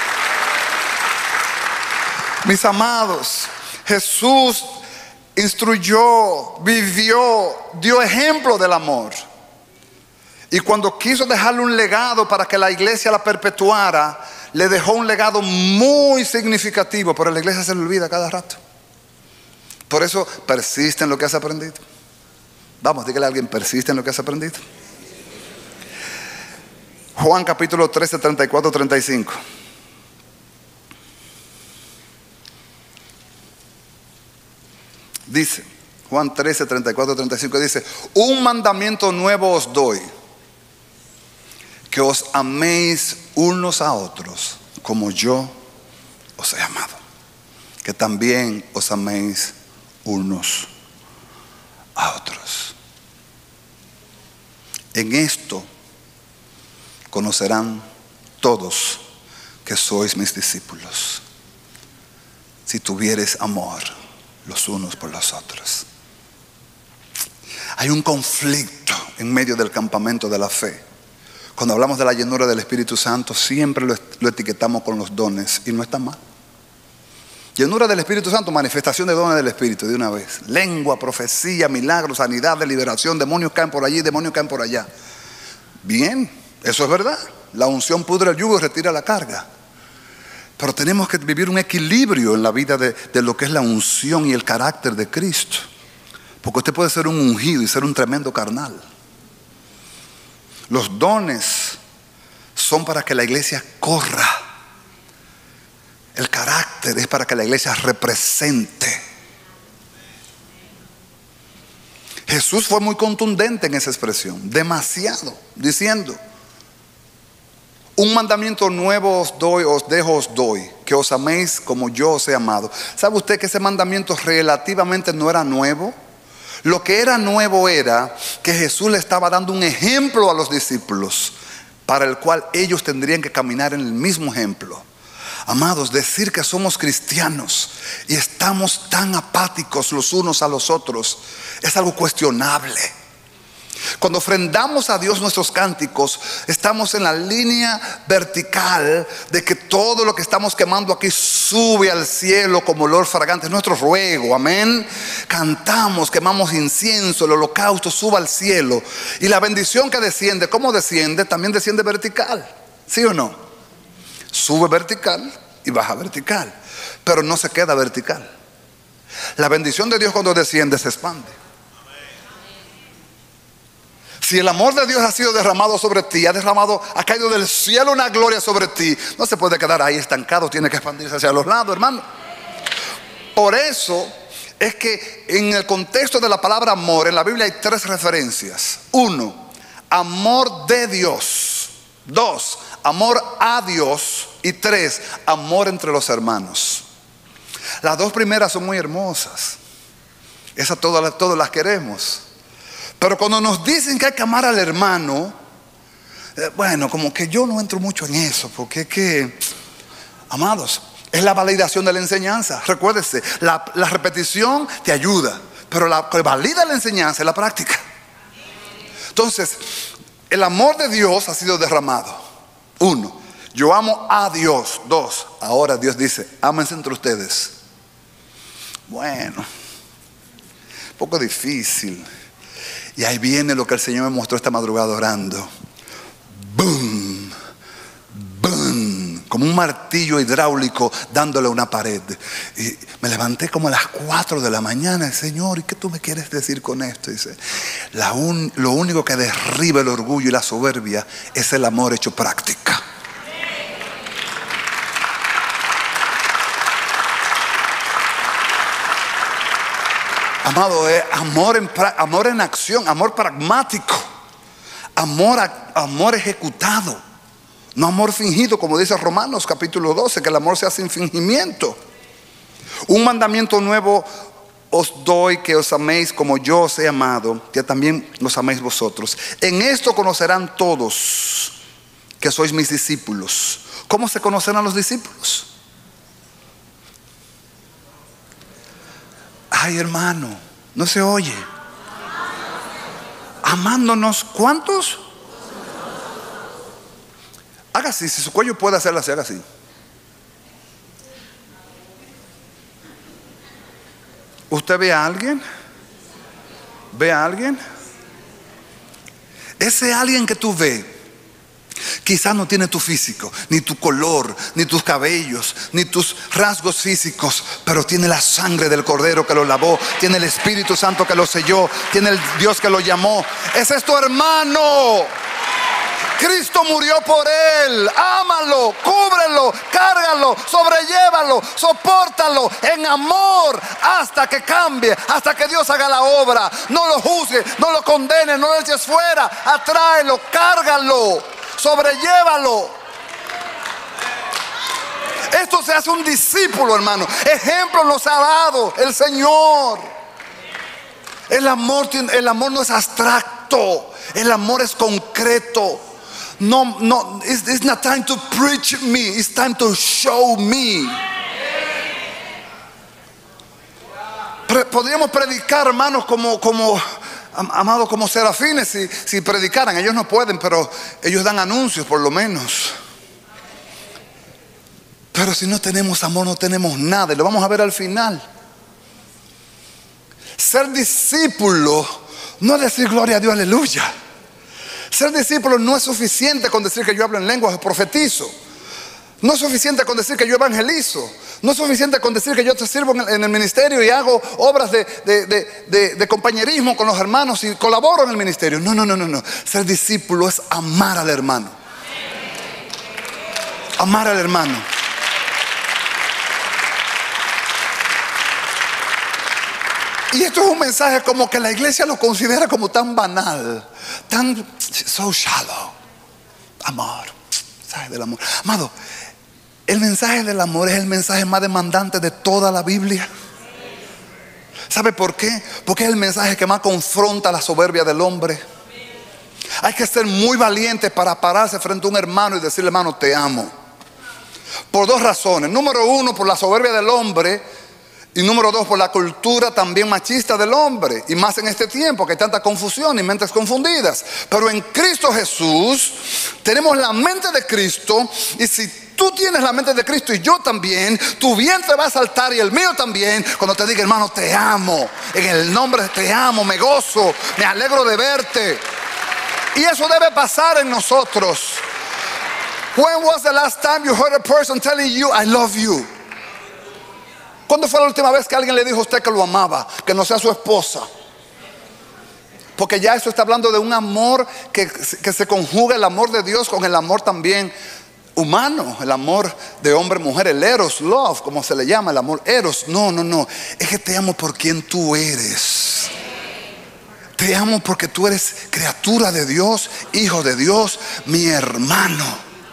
Mis amados, Jesús instruyó, vivió, dio ejemplo del amor. Y cuando quiso dejarle un legado para que la iglesia la perpetuara, le dejó un legado muy significativo, pero a la iglesia se le olvida cada rato. Por eso persiste en lo que has aprendido. Vamos, dígale a alguien: persiste en lo que has aprendido. Juan capítulo trece, treinta y cuatro, treinta y cinco. Dice, Juan trece, treinta y cuatro, treinta y cinco dice: un mandamiento nuevo os doy, que os améis unos a otros como yo os he amado, que también os améis unos a otros. En esto conocerán todos que sois mis discípulos, si tuviereis amor los unos por los otros. Hay un conflicto en medio del campamento de la fe. Cuando hablamos de la llenura del Espíritu Santo, siempre lo, lo etiquetamos con los dones, y no está mal. Llenura del Espíritu Santo, manifestación de dones del Espíritu de una vez. Lengua, profecía, milagros, sanidad, de liberación, demonios caen por allí, demonios caen por allá. Bien, eso es verdad. La unción pudre el yugo y retira la carga. Pero tenemos que vivir un equilibrio en la vida de, de lo que es la unción y el carácter de Cristo. Porque usted puede ser un ungido y ser un tremendo carnal. Los dones son para que la iglesia corra. El carácter es para que la iglesia represente. Jesús fue muy contundente en esa expresión, demasiado, diciendo: un mandamiento nuevo os doy, os dejo, os doy, que os améis como yo os he amado. ¿Sabe usted que ese mandamiento relativamente no era nuevo? Lo que era nuevo era que Jesús le estaba dando un ejemplo a los discípulos, para el cual ellos tendrían que caminar en el mismo ejemplo. Amados, decir que somos cristianos y estamos tan apáticos los unos a los otros es algo cuestionable. Cuando ofrendamos a Dios nuestros cánticos, estamos en la línea vertical de que todo lo que estamos quemando aquí sube al cielo como olor fragante. Es nuestro ruego, amén. Cantamos, quemamos incienso, el holocausto sube al cielo. Y la bendición que desciende, ¿cómo desciende? También desciende vertical, ¿sí o no? Sube vertical y baja vertical, pero no se queda vertical. La bendición de Dios cuando desciende se expande. Si el amor de Dios ha sido derramado sobre ti, ha derramado, ha caído del cielo una gloria sobre ti, no se puede quedar ahí estancado, tiene que expandirse hacia los lados, hermano. Por eso es que en el contexto de la palabra amor, en la Biblia hay tres referencias. Uno, amor de Dios. Dos, amor a Dios. Y tres, amor entre los hermanos. Las dos primeras son muy hermosas. Esas todas, todas las queremos. Pero cuando nos dicen que hay que amar al hermano, eh, bueno, como que yo no entro mucho en eso, porque es que, amados, es la validación de la enseñanza. Recuérdese, la, la repetición te ayuda, pero la que valida la enseñanza es la práctica. Entonces, el amor de Dios ha sido derramado. Uno, yo amo a Dios. Dos, ahora Dios dice, ámense entre ustedes. Bueno, un poco difícil. Y ahí viene lo que el Señor me mostró esta madrugada orando. Boom, boom, como un martillo hidráulico dándole a una pared. Y me levanté como a las cuatro de la mañana. Señor, ¿y qué tú me quieres decir con esto? Dice, la un, lo único que derriba el orgullo y la soberbia es el amor hecho práctica. Amado, es amor en, amor en acción, amor pragmático, amor, amor ejecutado, no amor fingido, como dice Romanos capítulo doce, que el amor sea sin fingimiento. Un mandamiento nuevo os doy, que os améis como yo os he amado, que también los améis vosotros. En esto conocerán todos que sois mis discípulos. ¿Cómo se conocerán los discípulos? Ay, hermano, no se oye. Amándonos, ¿cuántos? Haga así, si su cuello puede hacerlo así, haga así. ¿Usted ve a alguien? ¿Ve a alguien? Ese alguien que tú ves quizás no tiene tu físico, ni tu color, ni tus cabellos, ni tus rasgos físicos, pero tiene la sangre del Cordero que lo lavó, tiene el Espíritu Santo que lo selló, tiene el Dios que lo llamó. Ese es tu hermano. Cristo murió por él. Ámalo, cúbrelo, cárgalo, sobrellévalo, sopórtalo en amor hasta que cambie, hasta que Dios haga la obra. No lo juzgue, no lo condene, no lo eches fuera. Atráelo, cárgalo, sobrellévalo. Esto se hace un discípulo, hermano. Ejemplo nos ha dado el Señor. El amor, el amor no es abstracto. El amor es concreto. No, no, it's, it's not time to preach me. It's time to show me. Pre- podríamos predicar, hermanos, como, como amados, como serafines, si, si predicaran. Ellos no pueden, pero ellos dan anuncios, por lo menos. Pero si no tenemos amor, no tenemos nada. Y lo vamos a ver al final. Ser discípulo no es decir gloria a Dios, aleluya. Ser discípulo no es suficiente con decir que yo hablo en lenguas o profetizo. No es suficiente con decir que yo evangelizo. No es suficiente con decir que yo te sirvo en el, en el ministerio y hago obras de, de, de, de, de compañerismo con los hermanos y colaboro en el ministerio. No, no, no, no, no. Ser discípulo es amar al hermano. Amar al hermano. Y esto es un mensaje como que la iglesia lo considera como tan banal, tan so shallow. Amor, mensaje del amor. Amado, el mensaje del amor es el mensaje más demandante de toda la Biblia. ¿Sabe por qué? Porque es el mensaje que más confronta la soberbia del hombre. Hay que ser muy valiente para pararse frente a un hermano y decirle: hermano, te amo. Por dos razones. Número uno, por la soberbia del hombre. Y número dos, por la cultura también machista del hombre. Y más en este tiempo que hay tanta confusión y mentes confundidas. Pero en Cristo Jesús tenemos la mente de Cristo. Y si tú tienes la mente de Cristo y yo también, tu vientre va a saltar y el mío también cuando te diga: hermano, te amo. En el nombre de te amo, me gozo, me alegro de verte. Y eso debe pasar en nosotros. When was the last time you heard a person telling you I love you? ¿Cuándo fue la última vez que alguien le dijo a usted que lo amaba? Que no sea su esposa. Porque ya eso está hablando de un amor que, que se conjuga el amor de Dios con el amor también humano. El amor de hombre, mujer, el eros, love, como se le llama, el amor eros. No, no, no. Es que te amo por quien tú eres. Te amo porque tú eres criatura de Dios, hijo de Dios, mi hermano.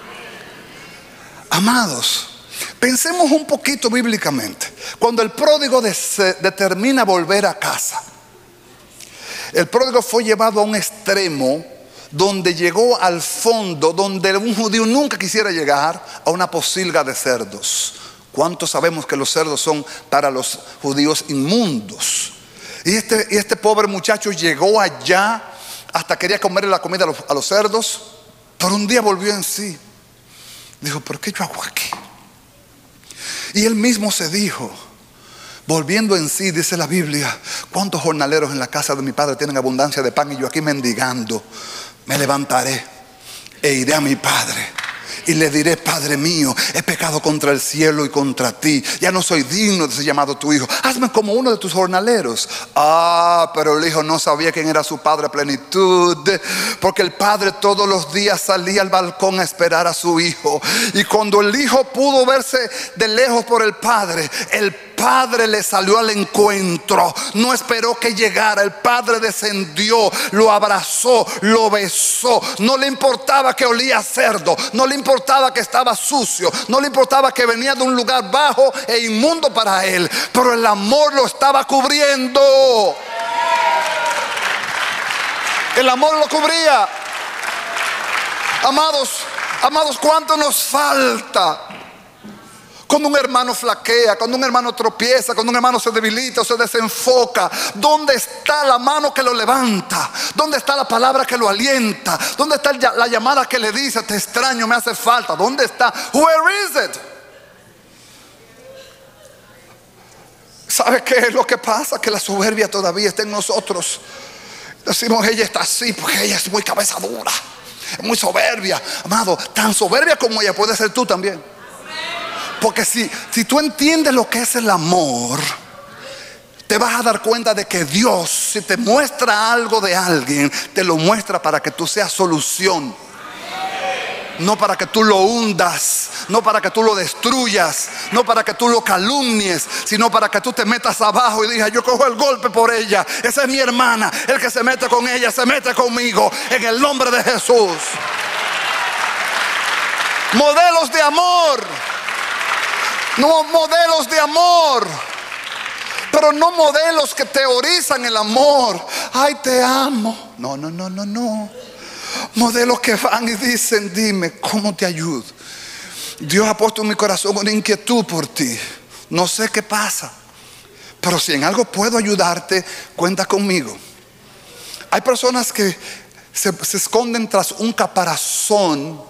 Amados, pensemos un poquito bíblicamente. Cuando el pródigo de- determina volver a casa, el pródigo fue llevado a un extremo donde llegó al fondo, donde un judío nunca quisiera llegar, a una posilga de cerdos. ¿Cuántos sabemos que los cerdos son para los judíos inmundos? Y este, y este pobre muchacho llegó allá, hasta quería comerle la comida a los, a los cerdos, pero un día volvió en sí. Dijo: ¿por qué yo hago aquí? Y él mismo se dijo, volviendo en sí, dice la Biblia: ¿cuántos jornaleros en la casa de mi padre tienen abundancia de pan y yo aquí mendigando? Me levantaré e iré a mi padre y le diré: Padre mío, he pecado contra el cielo y contra ti, ya no soy digno de ser llamado tu hijo, hazme como uno de tus jornaleros. Ah, pero el hijo no sabía quién era su padre a plenitud, porque el padre todos los días salía al balcón a esperar a su hijo. Y cuando el hijo pudo verse de lejos por el padre, el padre le salió al encuentro. No esperó que llegara. El padre descendió, lo abrazó, lo besó. No le importaba que olía a cerdo, no le importaba que estaba sucio, no le importaba que venía de un lugar bajo e inmundo para él, pero el amor lo estaba cubriendo. El amor lo cubría. Amados, amados, ¿cuánto nos falta? Cuando un hermano flaquea, cuando un hermano tropieza, cuando un hermano se debilita o se desenfoca, ¿dónde está la mano que lo levanta? ¿Dónde está la palabra que lo alienta? ¿Dónde está la llamada que le dice: te extraño, me hace falta? ¿Dónde está? Where is it? ¿Sabe qué es lo que pasa? Que la soberbia todavía está en nosotros. Decimos: ella está así porque ella es muy cabeza dura, es muy soberbia. Amado, tan soberbia como ella puede ser tú también. Porque si, si tú entiendes lo que es el amor, te vas a dar cuenta de que Dios, si te muestra algo de alguien, te lo muestra para que tú seas solución. No para que tú lo hundas, no para que tú lo destruyas, no para que tú lo calumnies, sino para que tú te metas abajo y digas: yo cojo el golpe por ella, esa es mi hermana, el que se mete con ella se mete conmigo, en el nombre de Jesús. Modelos de amor. No, modelos de amor. Pero no modelos que teorizan el amor. Ay, te amo. No, no, no, no, no. Modelos que van y dicen, dime, ¿cómo te ayudo? Dios ha puesto en mi corazón una inquietud por ti. No sé qué pasa, pero si en algo puedo ayudarte, cuenta conmigo. Hay personas que se, se esconden tras un caparazón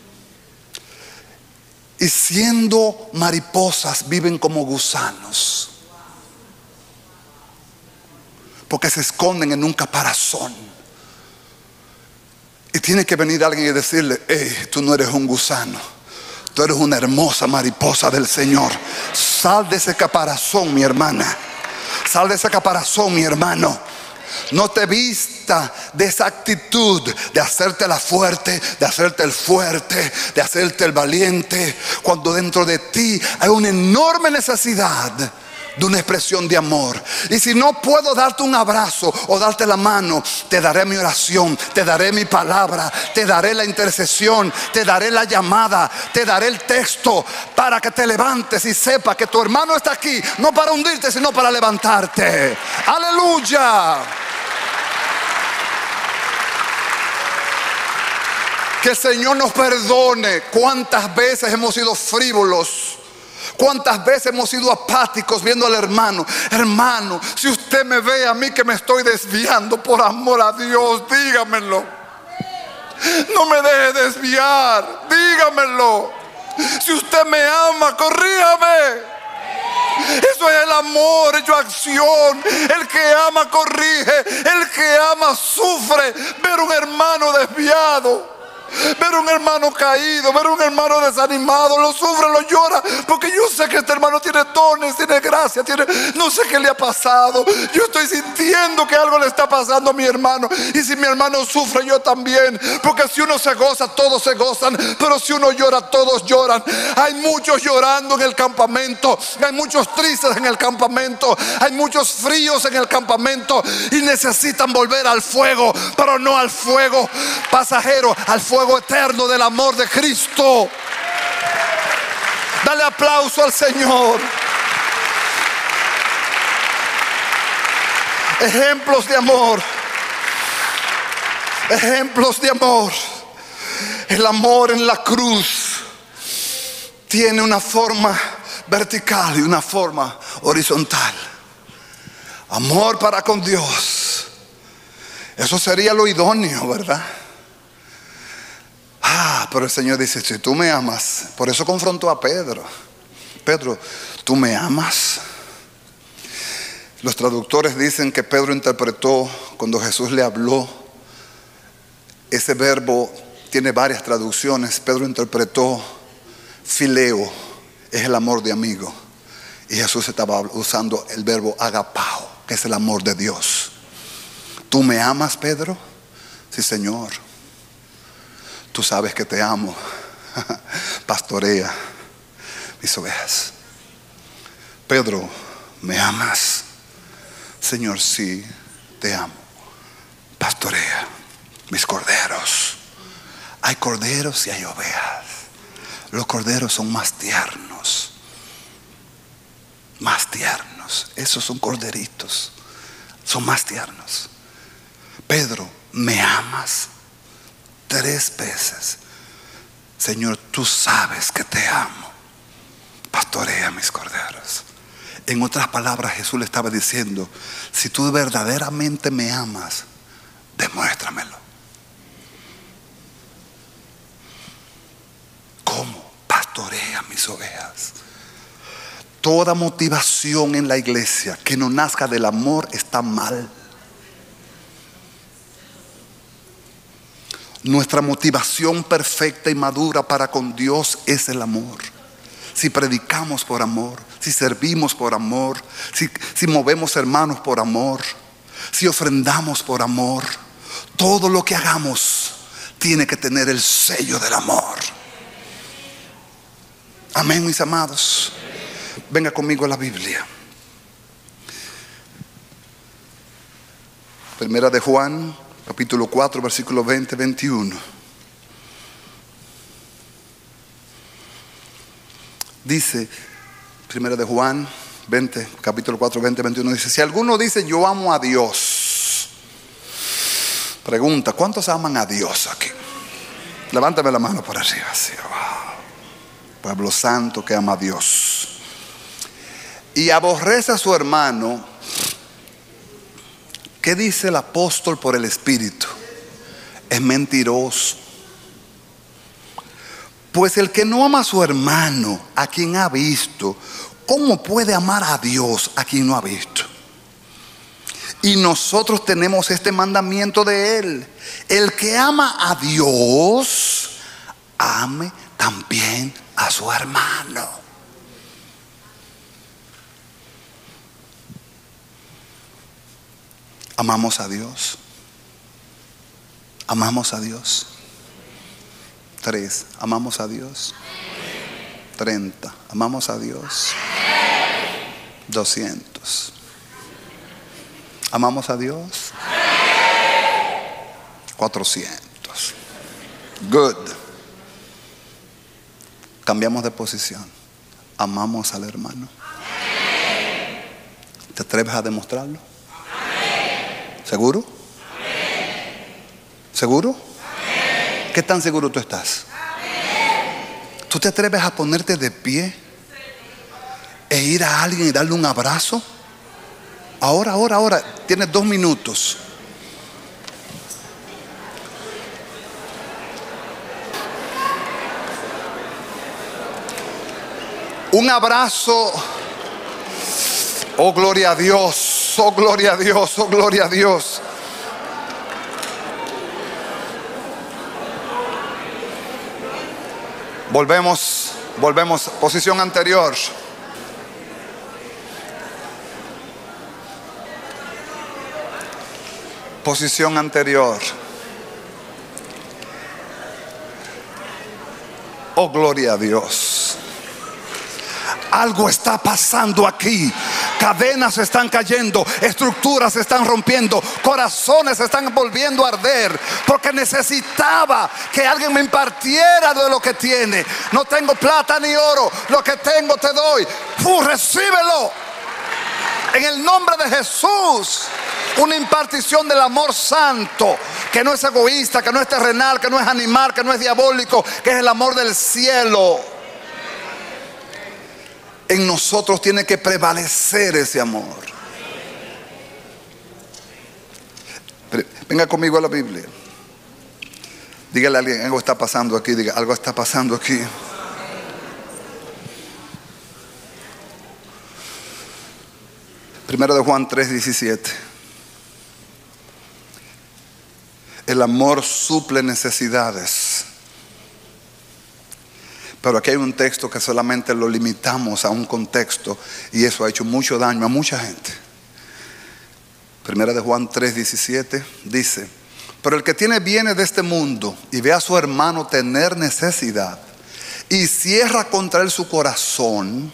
y siendo mariposas viven como gusanos, porque se esconden en un caparazón. Y tiene que venir alguien y decirle, hey, tú no eres un gusano, tú eres una hermosa mariposa del Señor. Sal de ese caparazón, mi hermana. Sal de ese caparazón, mi hermano. No te vista de esa actitud de hacerte la fuerte, de hacerte el fuerte, de hacerte el valiente, cuando dentro de ti hay una enorme necesidad de una expresión de amor. Y si no puedo darte un abrazo o darte la mano, te daré mi oración, te daré mi palabra, te daré la intercesión, te daré la llamada, te daré el texto para que te levantes y sepas que tu hermano está aquí, no para hundirte, sino para levantarte. Aleluya. Que el Señor nos perdone. Cuántas veces hemos sido frívolos, cuántas veces hemos sido apáticos viendo al hermano. Hermano, si usted me ve a mí que me estoy desviando, por amor a Dios, dígamelo. No me deje desviar, dígamelo. Si usted me ama, corríjame. Eso es el amor hecho acción. El que ama corrige, el que ama sufre. Ver un hermano desviado, ver un hermano caído, ver un hermano desanimado, lo sufre, lo llora, porque yo sé que este hermano tiene dones, tiene gracia, tiene, no sé qué le ha pasado. Yo estoy sintiendo que algo le está pasando a mi hermano. Y si mi hermano sufre, yo también, porque si uno se goza, todos se gozan, pero si uno llora, todos lloran. Hay muchos llorando en el campamento, hay muchos tristes en el campamento, hay muchos fríos en el campamento, y necesitan volver al fuego, pero no al fuego pasajero, al fuego eterno del amor de Cristo. Dale aplauso al Señor. Ejemplos de amor. Ejemplos de amor. El amor en la cruz tiene una forma vertical y una forma horizontal. Amor para con Dios. Eso sería lo idóneo, ¿verdad? Ah, pero el Señor dice, si tú me amas. Por eso confrontó a Pedro. Pedro, ¿tú me amas? Los traductores dicen que Pedro interpretó cuando Jesús le habló. Ese verbo tiene varias traducciones. Pedro interpretó fileo, es el amor de amigo. Y Jesús estaba usando el verbo agapao, que es el amor de Dios. ¿Tú me amas, Pedro? Sí, Señor. Tú sabes que te amo. Pastorea mis ovejas. Pedro, ¿me amas? Señor, sí, te amo. Pastorea mis corderos. Hay corderos y hay ovejas. Los corderos son más tiernos. Más tiernos. Esos son corderitos. Son más tiernos. Pedro, ¿me amas? Tres veces. Señor, tú sabes que te amo. Pastorea mis corderos. En otras palabras, Jesús le estaba diciendo, si tú verdaderamente me amas, demuéstramelo. ¿Cómo? Pastorea mis ovejas. Toda motivación en la iglesia que no nazca del amor está mal. Nuestra motivación perfecta y madura para con Dios es el amor. Si predicamos por amor, si servimos por amor, si, si movemos hermanos por amor, si ofrendamos por amor, todo lo que hagamos tiene que tener el sello del amor. Amén, mis amados. Venga conmigo a la Biblia. Primera de Juan, capítulo cuatro, versículo veinte, veintiuno. Dice, primero de Juan veinte, capítulo cuatro, veinte, veintiuno, dice: si alguno dice yo amo a Dios, pregunta, ¿cuántos aman a Dios aquí? Levántame la mano por arriba, así, wow. Pueblo santo que ama a Dios. Y aborrece a su hermano. ¿Qué dice el apóstol por el Espíritu? Es mentiroso. Pues el que no ama a su hermano, a quien ha visto, ¿cómo puede amar a Dios a quien no ha visto? Y nosotros tenemos este mandamiento de Él: el que ama a Dios, ame también a su hermano. Amamos a Dios. Amamos a Dios. Tres, amamos a Dios. Treinta, amamos a Dios. Doscientos, amamos a Dios. Cuatrocientos. Good. Cambiamos de posición. Amamos al hermano. ¿Te atreves a demostrarlo? ¿Seguro? ¿Seguro? ¿Qué tan seguro tú estás? ¿Tú te atreves a ponerte de pie e ir a alguien y darle un abrazo? Ahora, ahora, ahora. Tienes dos minutos. Un abrazo. Oh, gloria a Dios. Oh, gloria a Dios. Oh, gloria a Dios. Volvemos, volvemos, posición anterior. Posición anterior. Oh, gloria a Dios. Algo está pasando aquí. Cadenas están cayendo, estructuras se están rompiendo, corazones se están volviendo a arder, porque necesitaba que alguien me impartiera de lo que tiene. No tengo plata ni oro, lo que tengo te doy. ¡Fu! Recíbelo en el nombre de Jesús. Una impartición del amor santo, que no es egoísta, que no es terrenal, que no es animal, que no es diabólico, que es el amor del cielo. En nosotros tiene que prevalecer ese amor. Venga conmigo a la Biblia. Dígale a alguien: algo está pasando aquí. Diga: algo está pasando aquí. Primero de Juan tres diecisiete. El amor suple necesidades. Pero aquí hay un texto que solamente lo limitamos a un contexto, y eso ha hecho mucho daño a mucha gente. Primera de Juan tres diecisiete dice: pero el que tiene bienes de este mundo y ve a su hermano tener necesidad y cierra contra él su corazón,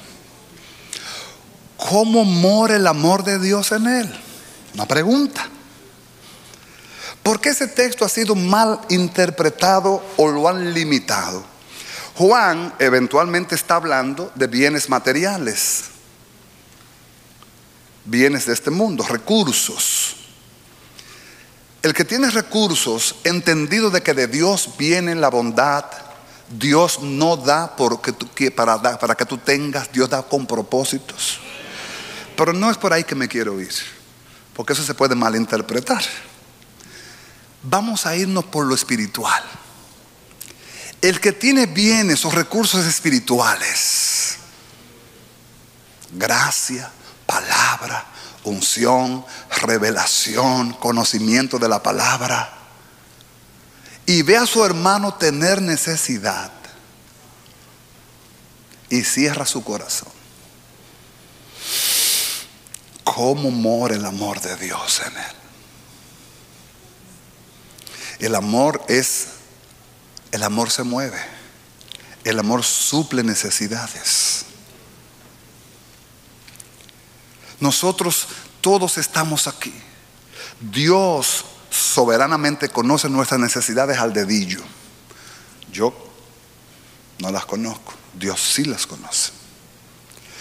¿cómo mora el amor de Dios en él? Una pregunta. ¿Por qué ese texto ha sido mal interpretado o lo han limitado? Juan eventualmente está hablando de bienes materiales, bienes de este mundo, recursos. El que tiene recursos, entendido de que de Dios viene la bondad, Dios no da porque tú, para, para que tú tengas, Dios da con propósitos. Pero no es por ahí que me quiero ir, porque eso se puede malinterpretar. Vamos a irnos por lo espiritual. El que tiene bienes o recursos espirituales, gracia, palabra, unción, revelación, conocimiento de la palabra, y ve a su hermano tener necesidad y cierra su corazón, ¿cómo mora el amor de Dios en él? El amor es El amor se mueve. El amor suple necesidades. Nosotros todos estamos aquí. Dios soberanamente conoce nuestras necesidades al dedillo. Yo no las conozco. Dios sí las conoce.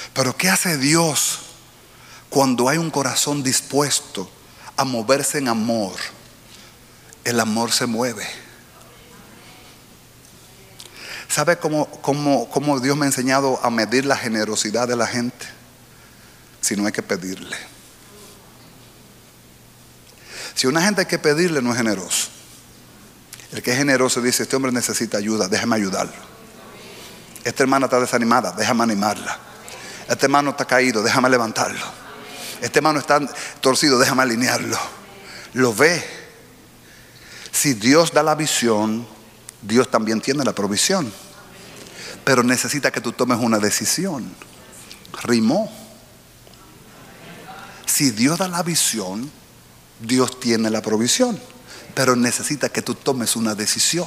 Pero ¿qué hace Dios cuando hay un corazón dispuesto a moverse en amor? El amor se mueve. ¿Sabe cómo, cómo, cómo Dios me ha enseñado a medir la generosidad de la gente? Si no hay que pedirle. Si a una gente hay que pedirle, no es generoso. El que es generoso dice: este hombre necesita ayuda, déjame ayudarlo. Esta hermana está desanimada, déjame animarla. Este hermano está caído, déjame levantarlo. Este hermano está torcido, déjame alinearlo. Lo ve. Si Dios da la visión, Dios también tiene la provisión. Pero necesita que tú tomes una decisión. Rimó. Si Dios da la visión, Dios tiene la provisión. Pero necesita que tú tomes una decisión.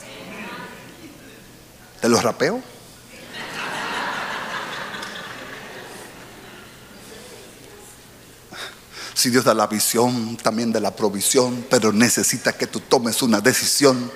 ¿Te lo rapeo? Si Dios da la visión, también da la provisión, pero necesita que tú tomes una decisión.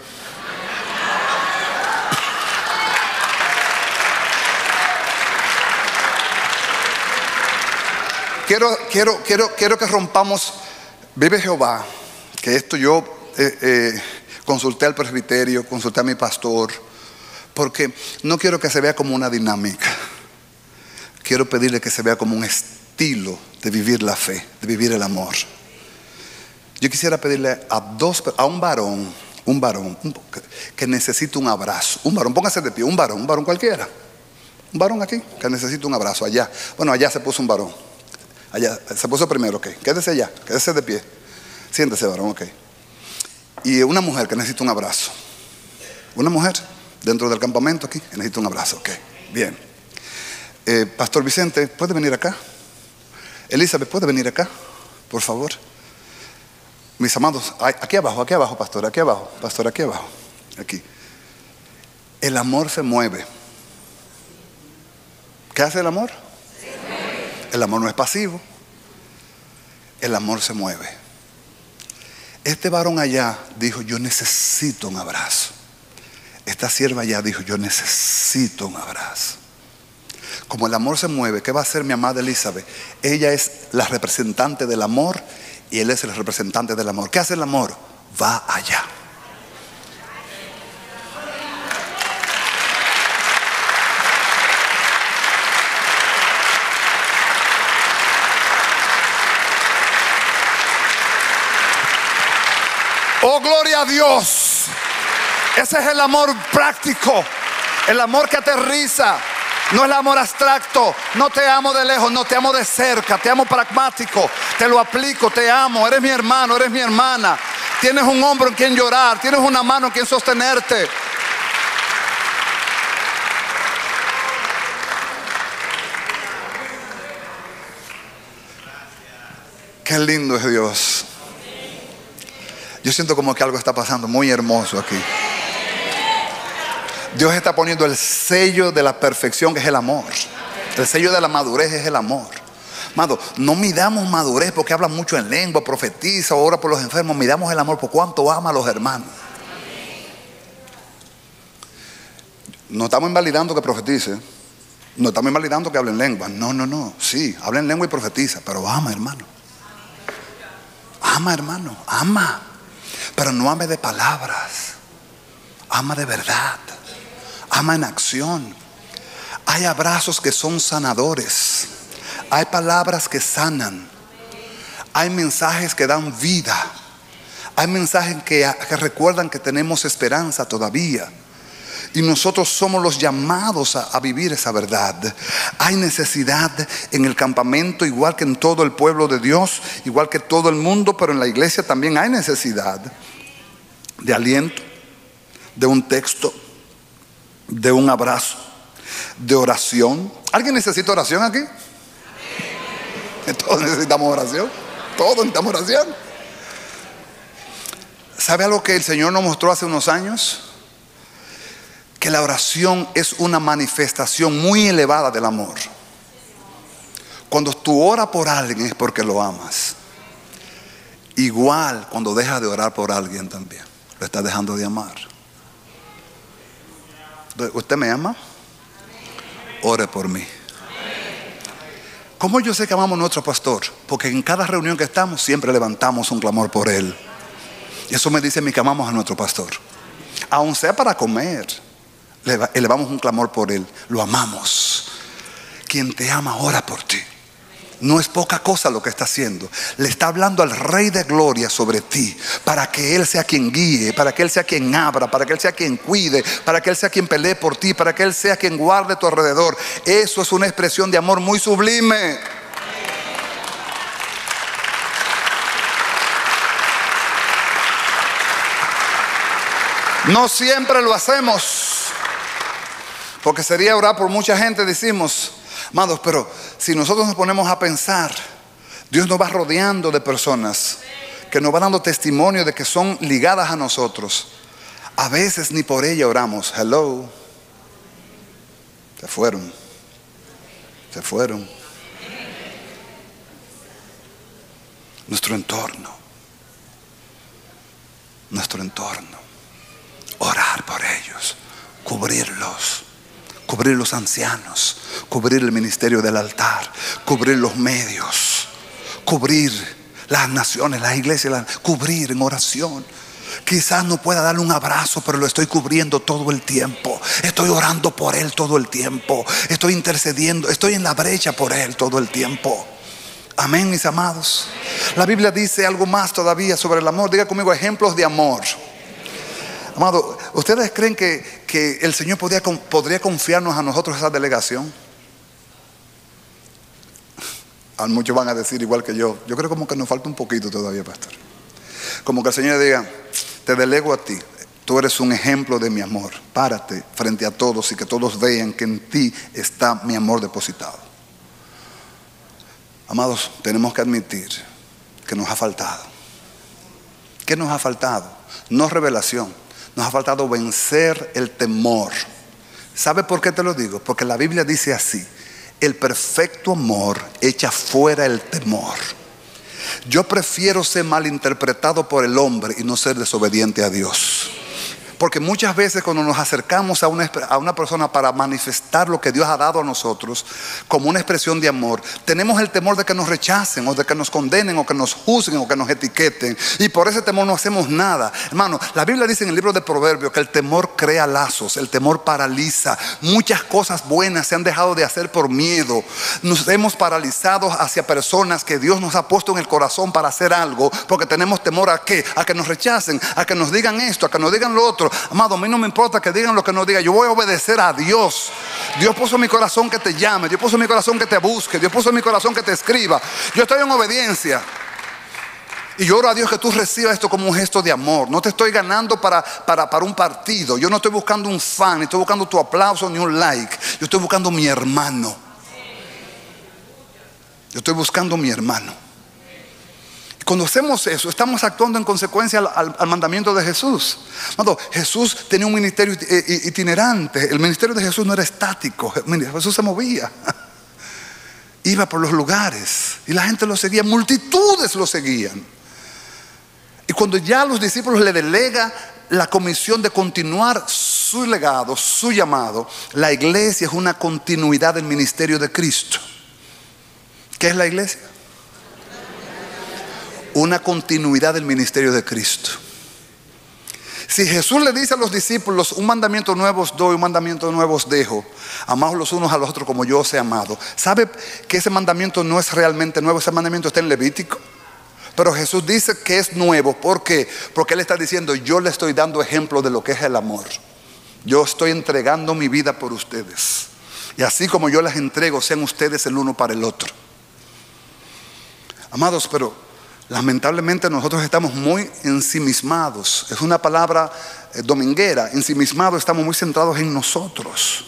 Quiero, quiero, quiero, quiero que rompamos. Vive Jehová, que esto yo eh, eh, consulté al presbiterio, consulté a mi pastor, porque no quiero que se vea como una dinámica. Quiero pedirle que se vea como un estilo de vivir la fe, de vivir el amor. Yo quisiera pedirle a dos, a un varón, un varón un, que necesita un abrazo. Un varón, póngase de pie, un varón, un varón cualquiera. Un varón aquí que necesita un abrazo. Allá, bueno, allá se puso un varón. Allá, se puso primero, ok. Quédese allá, quédese de pie. Siéntese, varón, ok. Y una mujer que necesita un abrazo. Una mujer dentro del campamento aquí que necesita un abrazo, ok. Bien. Eh, Pastor Vicente, ¿puede venir acá? Elizabeth, ¿puede venir acá? Por favor. Mis amados, aquí abajo, aquí abajo, pastor, aquí abajo, pastor, aquí abajo. Aquí. El amor se mueve. ¿Qué hace el amor? El amor no es pasivo. El amor se mueve. Este varón allá dijo: yo necesito un abrazo. Esta sierva allá dijo: yo necesito un abrazo. Como el amor se mueve, ¿qué va a hacer mi amada Elizabeth? Ella es la representante del amor y él es el representante del amor. ¿Qué hace el amor? Va allá. Oh, gloria a Dios. Ese es el amor práctico, el amor que aterriza. No es el amor abstracto. No te amo de lejos, no, te amo de cerca. Te amo pragmático, te lo aplico, te amo. Eres mi hermano, eres mi hermana. Tienes un hombro en quien llorar, tienes una mano en quien sostenerte. Qué lindo es Dios. Yo siento como que algo está pasando muy hermoso aquí. Dios está poniendo el sello de la perfección, que es el amor. El sello de la madurez es el amor. Amado, no midamos madurez porque habla mucho en lengua, profetiza, ora por los enfermos. Midamos el amor por cuánto ama a los hermanos. No estamos invalidando que profetice. No estamos invalidando que hable en lengua. No, no, no. Sí, habla en lengua y profetiza, pero ama, hermano. Ama, hermano, ama. Pero no ame de palabras. Ama de verdad. Ama en acción. Hay abrazos que son sanadores. Hay palabras que sanan. Hay mensajes que dan vida. Hay mensajes que, que recuerdan que tenemos esperanza todavía. Y nosotros somos los llamados a, a vivir esa verdad. Hay necesidad en el campamento, igual que en todo el pueblo de Dios, igual que todo el mundo, pero en la iglesia también hay necesidad de aliento, de un texto, de un abrazo, de oración. ¿Alguien necesita oración aquí? Todos necesitamos oración. Todos necesitamos oración. ¿Sabe algo que el Señor nos mostró hace unos años? Que la oración es una manifestación muy elevada del amor. Cuando tú oras por alguien es porque lo amas. Igual cuando dejas de orar por alguien también lo estás dejando de amar. ¿Usted me ama? Ore por mí. ¿Cómo yo sé que amamos a nuestro pastor? Porque en cada reunión que estamos siempre levantamos un clamor por él. Y eso me dice a mí que amamos a nuestro pastor. Aun sea para comer, elevamos un clamor por él. Lo amamos. Quien te ama ora por ti. No es poca cosa lo que está haciendo. Le está hablando al Rey de Gloria sobre ti, para que Él sea quien guíe, para que Él sea quien abra, para que Él sea quien cuide, para que Él sea quien pelee por ti, para que Él sea quien guarde tu alrededor. Eso es una expresión de amor muy sublime. No siempre lo hacemos, porque sería orar por mucha gente, decimos. Amados, pero si nosotros nos ponemos a pensar, Dios nos va rodeando de personas que nos van dando testimonio de que son ligadas a nosotros. A veces ni por ella oramos. Hello. Se fueron. Se fueron. Nuestro entorno. Nuestro entorno. Orar por ellos. Cubrirlos. Cubrir los ancianos, cubrir el ministerio del altar, cubrir los medios, cubrir las naciones, las iglesias, cubrir en oración. Quizás no pueda darle un abrazo, pero lo estoy cubriendo todo el tiempo. Estoy orando por él todo el tiempo. Estoy intercediendo, estoy en la brecha por él todo el tiempo. Amén, mis amados. La Biblia dice algo más todavía sobre el amor. Diga conmigo, ejemplos de amor. Amado, ¿ustedes creen que, que el Señor podría, podría confiarnos a nosotros esa delegación? A muchos van a decir igual que yo. Yo creo como que nos falta un poquito todavía, pastor. Como que el Señor diga, te delego a ti. Tú eres un ejemplo de mi amor. Párate frente a todos y que todos vean que en ti está mi amor depositado. Amados, tenemos que admitir que nos ha faltado. ¿Qué nos ha faltado? No revelación. Nos ha faltado vencer el temor. ¿Sabe por qué te lo digo? Porque la Biblia dice así: el perfecto amor echa fuera el temor. Yo prefiero ser malinterpretado por el hombre y no ser desobediente a Dios. Porque muchas veces cuando nos acercamos a una, a una persona para manifestar lo que Dios ha dado a nosotros como una expresión de amor, tenemos el temor de que nos rechacen o de que nos condenen o que nos juzguen o que nos etiqueten, y por ese temor no hacemos nada. Hermano, la Biblia dice en el libro de Proverbios que el temor crea lazos, el temor paraliza. Muchas cosas buenas se han dejado de hacer por miedo. Nos hemos paralizado hacia personas que Dios nos ha puesto en el corazón para hacer algo, porque tenemos temor a qué, a que nos rechacen, a que nos digan esto, a que nos digan lo otro. Amado, a mí no me importa que digan lo que no digan. Yo voy a obedecer a Dios. Dios puso en mi corazón que te llame. Dios puso en mi corazón que te busque. Dios puso en mi corazón que te escriba. Yo estoy en obediencia. Y yo oro a Dios que tú recibas esto como un gesto de amor. No te estoy ganando para, para, para un partido. Yo no estoy buscando un fan, ni estoy buscando tu aplauso ni un like. Yo estoy buscando mi hermano. Yo estoy buscando mi hermano. Cuando hacemos eso, estamos actuando en consecuencia al, al, al mandamiento de Jesús. Cuando Jesús tenía un ministerio itinerante, el ministerio de Jesús no era estático. Jesús se movía, iba por los lugares y la gente lo seguía, multitudes lo seguían. Y cuando ya a los discípulos le delega la comisión de continuar su legado, su llamado, la iglesia es una continuidad del ministerio de Cristo. ¿Qué es la iglesia? Una continuidad del ministerio de Cristo. Si Jesús le dice a los discípulos, un mandamiento nuevo os doy, un mandamiento nuevo os dejo, amaos los unos a los otros como yo os he amado. ¿Sabe que ese mandamiento no es realmente nuevo? Ese mandamiento está en Levítico. Pero Jesús dice que es nuevo. ¿Por qué? Porque Él está diciendo, yo le estoy dando ejemplo de lo que es el amor. Yo estoy entregando mi vida por ustedes. Y así como yo las entrego, sean ustedes el uno para el otro. Amados, pero lamentablemente nosotros estamos muy ensimismados. Es una palabra eh, dominguera. Ensimismados, estamos muy centrados en nosotros.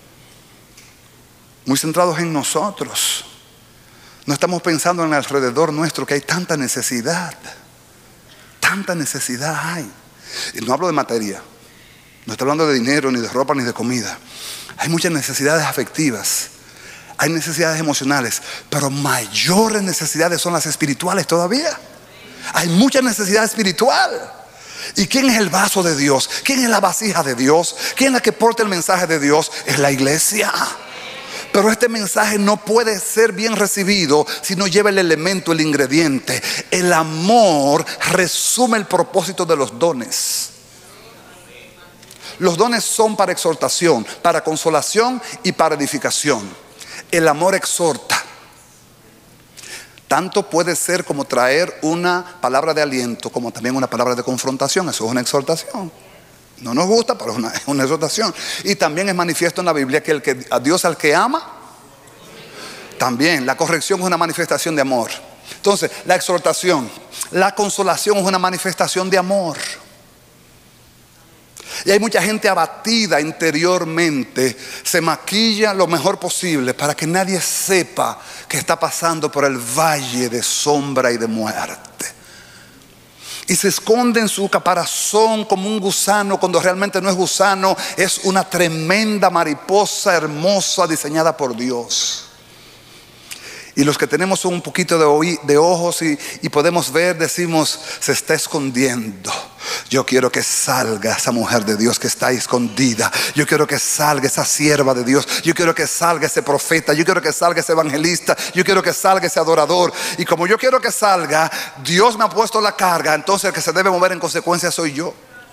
Muy centrados en nosotros. No estamos pensando en el alrededor nuestro, que hay tanta necesidad. Tanta necesidad hay. Y no hablo de materia. No estoy hablando de dinero, ni de ropa, ni de comida. Hay muchas necesidades afectivas. Hay necesidades emocionales, pero mayores necesidades son las espirituales todavía. Hay mucha necesidad espiritual. ¿Y quién es el vaso de Dios? ¿Quién es la vasija de Dios? ¿Quién es la que porta el mensaje de Dios? Es la iglesia. Pero este mensaje no puede ser bien recibido si no lleva el elemento, el ingrediente. El amor resume el propósito de los dones. Los dones son para exhortación, para consolación y para edificación. El amor exhorta. Tanto puede ser como traer una palabra de aliento, como también una palabra de confrontación. Eso es una exhortación. No nos gusta, pero es una, es una exhortación. Y también es manifiesto en la Biblia que, el que a Dios al que ama, también la corrección es una manifestación de amor. Entonces, la exhortación, la consolación es una manifestación de amor. Y hay mucha gente abatida interiormente, se maquilla lo mejor posible para que nadie sepa que está pasando por el valle de sombra y de muerte. Y se esconde en su caparazón como un gusano, cuando realmente no es gusano, es una tremenda mariposa hermosa diseñada por Dios. Y los que tenemos un poquito de, oí, de ojos y, y podemos ver, decimos, se está escondiendo. Yo quiero que salga esa mujer de Dios que está ahí escondida. Yo quiero que salga esa sierva de Dios. Yo quiero que salga ese profeta. Yo quiero que salga ese evangelista. Yo quiero que salga ese adorador. Y como yo quiero que salga, Dios me ha puesto la carga. Entonces el que se debe mover en consecuencia soy yo.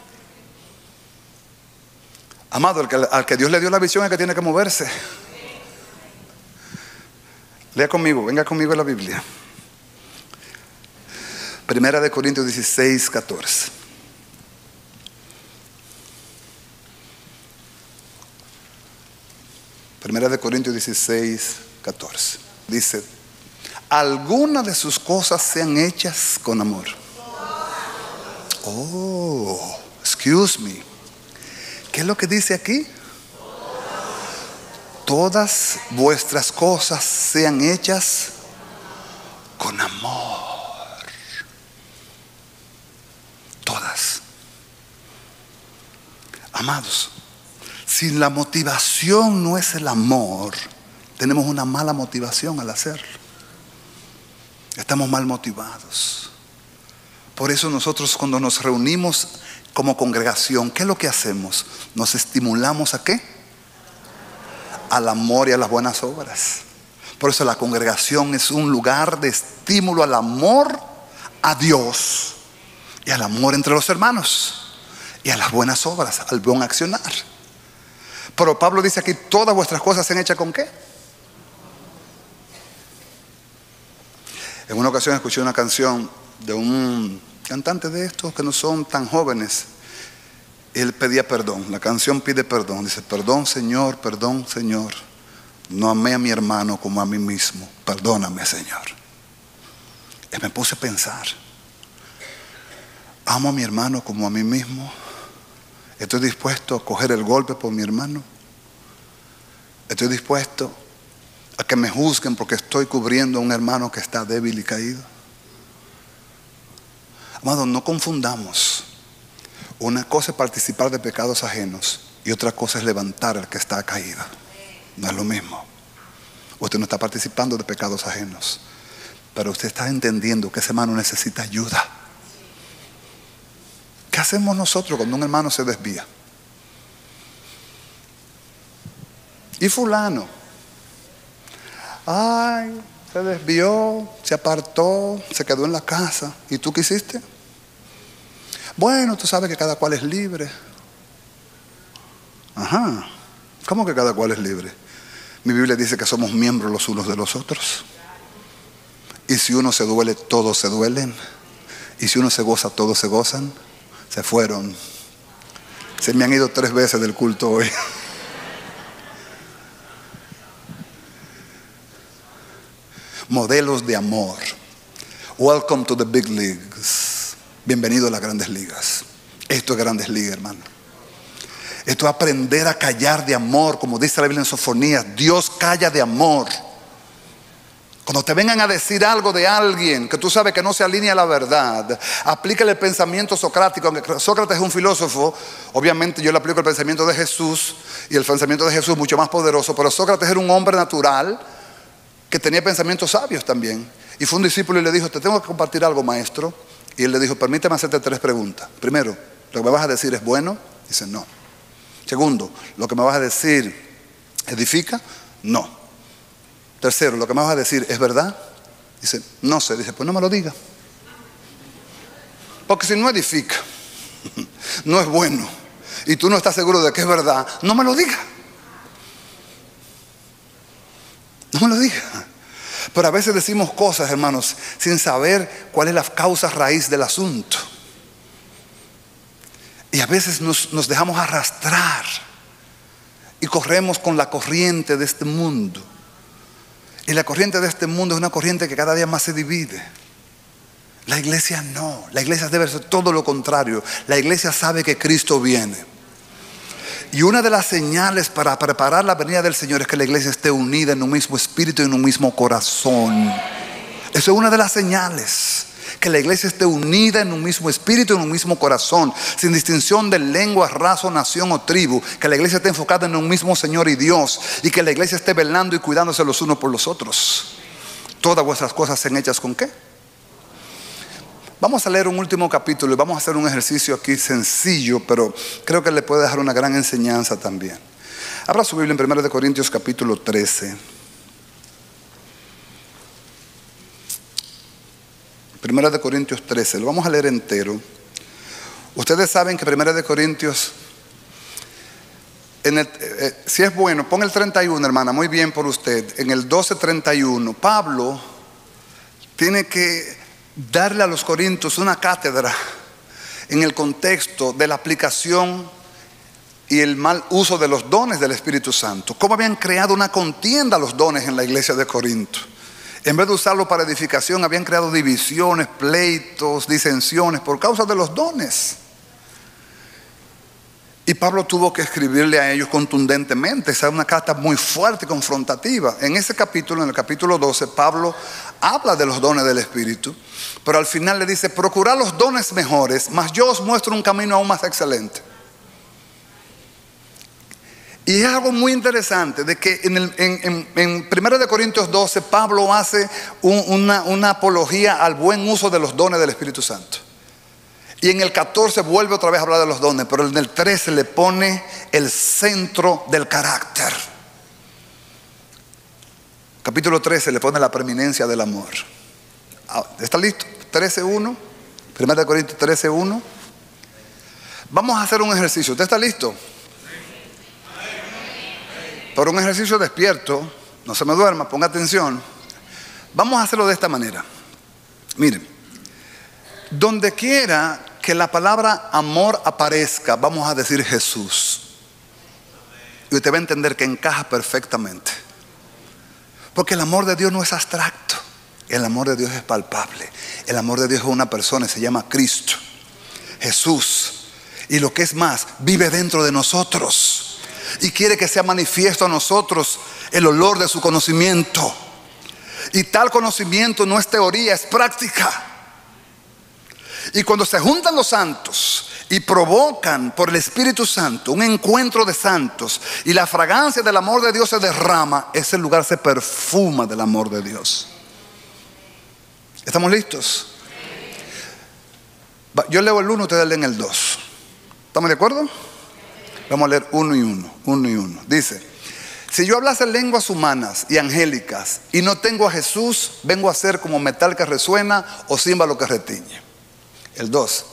Amado, al que, al que Dios le dio la visión es que tiene que moverse. Lea conmigo, venga conmigo en la Biblia. Primera de Corintios dieciséis, catorce. Primera de Corintios dieciséis, catorce. Dice: algunas de sus cosas sean hechas con amor. Oh, excuse me. ¿Qué es lo que dice aquí? Todas vuestras cosas sean hechas con amor. Todas. Amados, si la motivación no es el amor, tenemos una mala motivación al hacerlo. Estamos mal motivados. Por eso nosotros, cuando nos reunimos como congregación, ¿qué es lo que hacemos? Nos estimulamos ¿a qué? Al amor y a las buenas obras. Por eso la congregación es un lugar de estímulo al amor a Dios y al amor entre los hermanos y a las buenas obras, al buen accionar. Pero Pablo dice aquí: todas vuestras cosas sean hechas con ¿qué? En una ocasión escuché una canción de un cantante de estos que no son tan jóvenes. Él pedía perdón. La canción pide perdón. Dice: perdón Señor, perdón Señor, no amé a mi hermano como a mí mismo. Perdóname Señor. Y me puse a pensar: amo a mi hermano como a mí mismo. Estoy dispuesto a coger el golpe por mi hermano. Estoy dispuesto a que me juzguen porque estoy cubriendo a un hermano que está débil y caído. Amado, no confundamos. Una cosa es participar de pecados ajenos y otra cosa es levantar al que está caído. No es lo mismo. Usted no está participando de pecados ajenos, pero usted está entendiendo que ese hermano necesita ayuda. ¿Qué hacemos nosotros cuando un hermano se desvía? Y fulano, ay, se desvió, se apartó, se quedó en la casa. ¿Y tú qué hiciste? Bueno, tú sabes que cada cual es libre. Ajá. ¿Cómo que cada cual es libre? Mi Biblia dice que somos miembros los unos de los otros. Y si uno se duele, todos se duelen. Y si uno se goza, todos se gozan. Se fueron. Se me han ido tres veces del culto hoy. Modelos de amor. Welcome to the big leagues. Bienvenido a las grandes ligas. Esto es grandes ligas, hermano. Esto es aprender a callar de amor, como dice la Biblia en Sofonías. Dios calla de amor. Cuando te vengan a decir algo de alguien que tú sabes que no se alinea a la verdad, aplícale el pensamiento socrático. Aunque Sócrates es un filósofo, obviamente yo le aplico el pensamiento de Jesús, y el pensamiento de Jesús es mucho más poderoso. Pero Sócrates era un hombre natural que tenía pensamientos sabios también. Y fue un discípulo y le dijo: te tengo que compartir algo, maestro. Y él le dijo: permíteme hacerte tres preguntas. Primero, ¿lo que me vas a decir es bueno? Dice: no. Segundo, ¿lo que me vas a decir edifica? No. Tercero, lo que me vas a decir, ¿es verdad? Dice, no sé. Dice, pues no me lo diga. Porque si no edifica, no es bueno, y tú no estás seguro de que es verdad, no me lo diga. No me lo diga. Pero a veces decimos cosas, hermanos, sin saber cuál es la causa raíz del asunto. Y a veces nos, nos dejamos arrastrar y corremos con la corriente de este mundo. Y la corriente de este mundo es una corriente que cada día más se divide. La iglesia no. La iglesia debe ser todo lo contrario. La iglesia sabe que Cristo viene. Y una de las señales para preparar la venida del Señor es que la iglesia esté unida en un mismo espíritu y en un mismo corazón. Eso es una de las señales. Que la iglesia esté unida en un mismo espíritu, en un mismo corazón, sin distinción de lengua, raza, nación o tribu. Que la iglesia esté enfocada en un mismo Señor y Dios, y que la iglesia esté velando y cuidándose los unos por los otros. Todas vuestras cosas sean hechas ¿con qué? Vamos a leer un último capítulo y vamos a hacer un ejercicio aquí sencillo, pero creo que le puede dejar una gran enseñanza también. Abra su Biblia en primera de Corintios capítulo trece. Primera de Corintios trece, lo vamos a leer entero. Ustedes saben que Primera de Corintios, en el, eh, si es bueno, pon el treinta y uno, hermana, muy bien por usted. En el doce treinta y uno, Pablo tiene que darle a los corintios una cátedra en el contexto de la aplicación y el mal uso de los dones del Espíritu Santo. Cómo habían creado una contienda los dones en la iglesia de Corinto. En vez de usarlo para edificación, habían creado divisiones, pleitos, disensiones por causa de los dones. Y Pablo tuvo que escribirle a ellos contundentemente. Esa es una carta muy fuerte y confrontativa. En ese capítulo, en el capítulo doce, Pablo habla de los dones del Espíritu, pero al final le dice: procurad los dones mejores, mas yo os muestro un camino aún más excelente. Y es algo muy interesante de que en, el, en, en, en primera de Corintios doce Pablo hace un, una, una apología al buen uso de los dones del Espíritu Santo. Y en el catorce vuelve otra vez a hablar de los dones, pero en el trece le pone el centro del carácter. Capítulo trece le pone la preeminencia del amor. ¿Está listo? trece uno, primera de Corintios trece uno. Vamos a hacer un ejercicio. ¿Usted está listo? Por un ejercicio despierto, no se me duerma, ponga atención. Vamos a hacerlo de esta manera. Miren, donde quiera que la palabra amor aparezca, vamos a decir Jesús. Y usted va a entender que encaja perfectamente. Porque el amor de Dios no es abstracto. El amor de Dios es palpable. El amor de Dios es una persona y se llama Cristo, Jesús. Y lo que es más, vive dentro de nosotros. Y quiere que sea manifiesto a nosotros el olor de su conocimiento. Y tal conocimiento no es teoría, es práctica. Y cuando se juntan los santos y provocan por el Espíritu Santo un encuentro de santos, y la fragancia del amor de Dios se derrama, ese lugar se perfuma del amor de Dios. ¿Estamos listos? Yo leo el uno, ustedes leen el dos. ¿Estamos de acuerdo? Vamos a leer uno y uno, uno y uno. Dice: si yo hablase lenguas humanas y angélicas y no tengo a Jesús, vengo a ser como metal que resuena o címbalo que retiñe. El dos.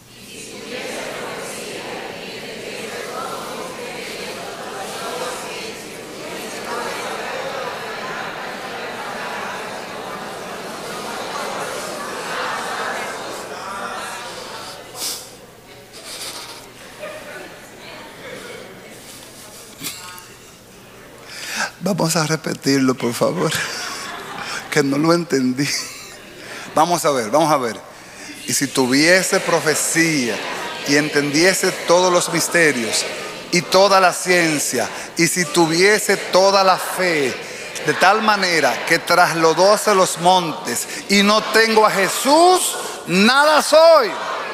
Vamos a repetirlo, por favor, que no lo entendí. Vamos a ver, vamos a ver. Y si tuviese profecía y entendiese todos los misterios y toda la ciencia, y si tuviese toda la fe, de tal manera que trasladase los montes, y no tengo a Jesús, nada soy.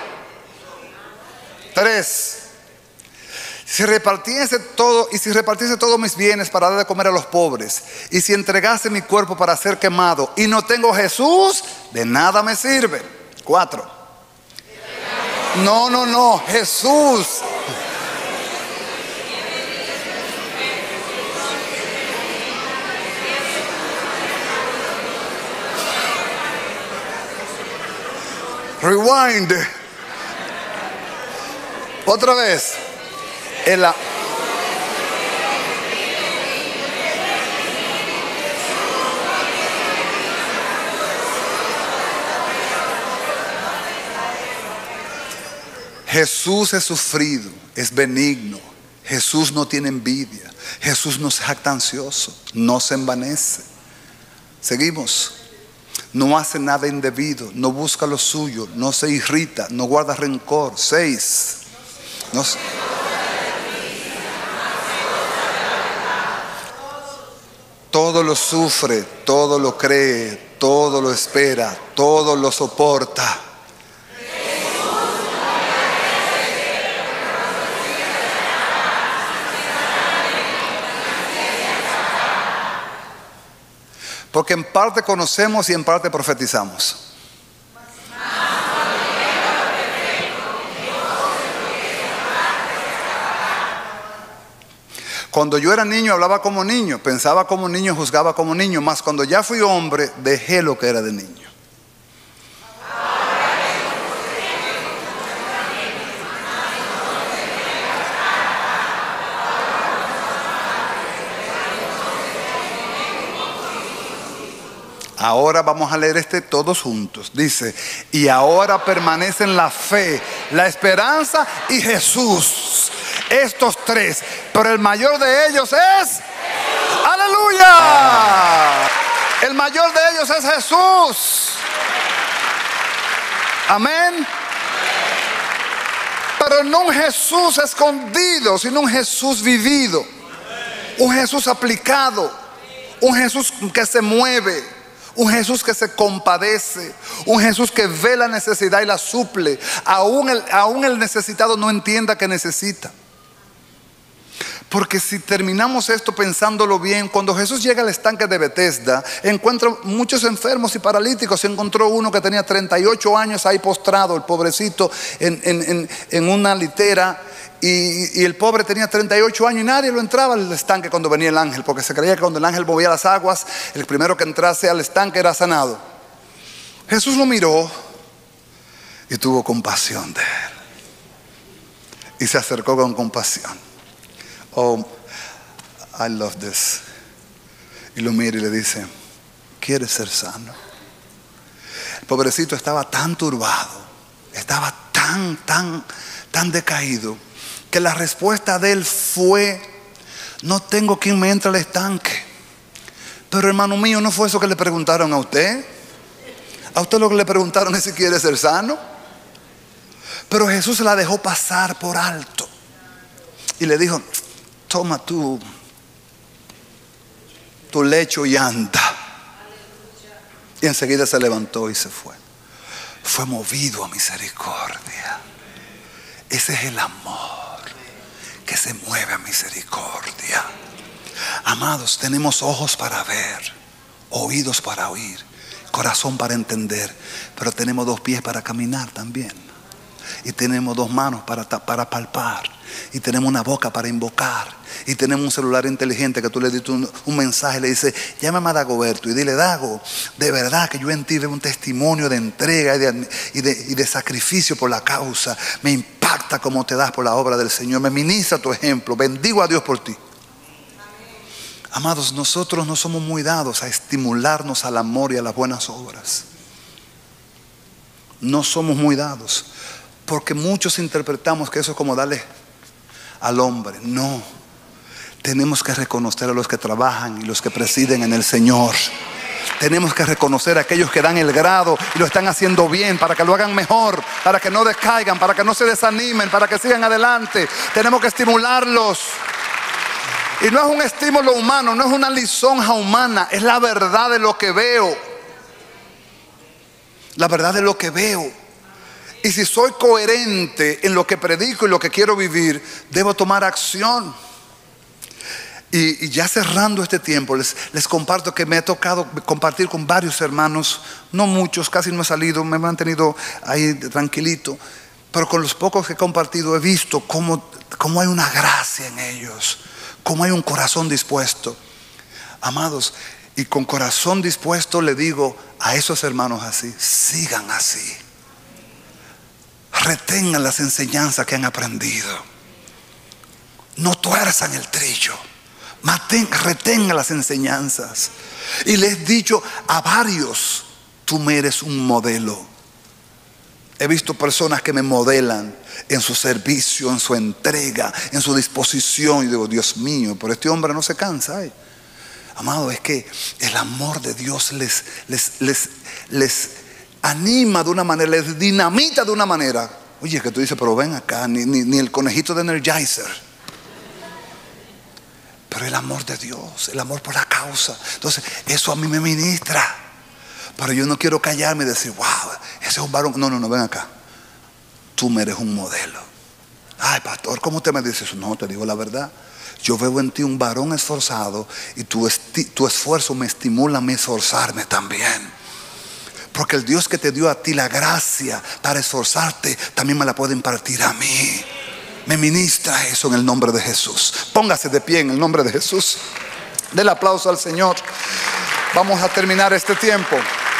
Tres. Si repartiese todo, y si repartiese todos mis bienes para dar de comer a los pobres, y si entregase mi cuerpo para ser quemado, y no tengo a Jesús, de nada me sirve. Cuatro. No, no, no, Jesús. Rewind. Otra vez. El, Jesús es sufrido, es benigno. Jesús no tiene envidia. Jesús no es jactancioso, no se envanece. Seguimos. No hace nada indebido, no busca lo suyo, no se irrita, no guarda rencor. Seis. No se... Todo lo sufre, todo lo cree, todo lo espera, todo lo soporta. Porque en parte conocemos y en parte profetizamos. Cuando yo era niño hablaba como niño, pensaba como niño, juzgaba como niño. Mas cuando ya fui hombre, dejé lo que era de niño. Ahora vamos a leer este todos juntos. Dice: y ahora permanecen la fe, la esperanza y Jesús. Estos tres, pero el mayor de ellos es ¡aleluya! El mayor de ellos es Jesús. Amén. Pero no un Jesús escondido, sino un Jesús vivido, un Jesús aplicado, un Jesús que se mueve, un Jesús que se compadece, un Jesús que ve la necesidad y la suple, aún el, aún el necesitado no entienda que necesita. Porque si terminamos esto pensándolo bien, cuando Jesús llega al estanque de Betesda, encuentra muchos enfermos y paralíticos. Se encontró uno que tenía treinta y ocho años ahí postrado, el pobrecito, en, en, en, en una litera. Y, y el pobre tenía treinta y ocho años y nadie lo entraba al estanque cuando venía el ángel, porque se creía que cuando el ángel movía las aguas, el primero que entrase al estanque era sanado. Jesús lo miró y tuvo compasión de él. Y se acercó con compasión. Oh, I love this. Y lo mira y le dice: ¿quieres ser sano? El pobrecito estaba tan turbado, estaba tan, tan, tan decaído, que la respuesta de él fue: no tengo quien me entre al estanque. Pero hermano mío, ¿no fue eso que le preguntaron a usted? A usted lo que le preguntaron es si quiere ser sano. Pero Jesús la dejó pasar por alto y le dijo: toma tu, tu lecho y anda. Y enseguida se levantó y se fue. Fue movido a misericordia. Ese es el amor que se mueve a misericordia. Amados, tenemos ojos para ver, oídos para oír, corazón para entender, pero tenemos dos pies para caminar también. Y tenemos dos manos para, para palpar. Y tenemos una boca para invocar. Y tenemos un celular inteligente que tú le diste un, un mensaje y le dices: llámame a Dagoberto y dile: Dago, de verdad que yo en ti veo un testimonio de entrega y de, y, de, y de sacrificio por la causa. Me impacta cómo te das por la obra del Señor. Me ministra tu ejemplo. Bendigo a Dios por ti. Amados, nosotros no somos muy dados a estimularnos al amor y a las buenas obras. No somos muy dados, porque muchos interpretamos que eso es como darle al hombre. No, tenemos que reconocer a los que trabajan y los que presiden en el Señor. Tenemos que reconocer a aquellos que dan el grado y lo están haciendo bien, para que lo hagan mejor, para que no decaigan, para que no se desanimen, para que sigan adelante. Tenemos que estimularlos. Y no es un estímulo humano, no es una lisonja humana, es la verdad de lo que veo. La verdad de lo que veo. Y si soy coherente en lo que predico y lo que quiero vivir, debo tomar acción. Y, y ya cerrando este tiempo, les, les comparto que me ha tocado compartir con varios hermanos, no muchos, casi no he salido, me he mantenido ahí tranquilito, pero con los pocos que he compartido he visto cómo, cómo hay una gracia en ellos, cómo hay un corazón dispuesto. Amados, y con corazón dispuesto le digo a esos hermanos así: sigan así. retengan las enseñanzas que han aprendido. No tuerzan el trillo. Maten, retengan las enseñanzas. Y les he dicho a varios: tú me eres un modelo. He visto personas que me modelan en su servicio, en su entrega, en su disposición. Y digo: Dios mío, pero este hombre no se cansa, ¿eh? Amado, es que el amor de Dios les, les, les, les anima de una manera, les dinamita de una manera. Oye, que tú dices: pero ven acá, ni, ni, ni el conejito de Energizer. Pero el amor de Dios, el amor por la causa. Entonces, eso a mí me ministra. Pero yo no quiero callarme y decir: wow, ese es un varón. No, no, no, ven acá. Tú me eres un modelo. Ay, pastor, ¿cómo usted me dice eso? No, te digo la verdad. Yo veo en ti un varón esforzado, y tu, esti- tu esfuerzo me estimula a mí esforzarme también. Porque el Dios que te dio a ti la gracia para esforzarte, también me la puede impartir a mí. Me ministra eso en el nombre de Jesús. Póngase de pie en el nombre de Jesús. Denle aplauso al Señor. Vamos a terminar este tiempo.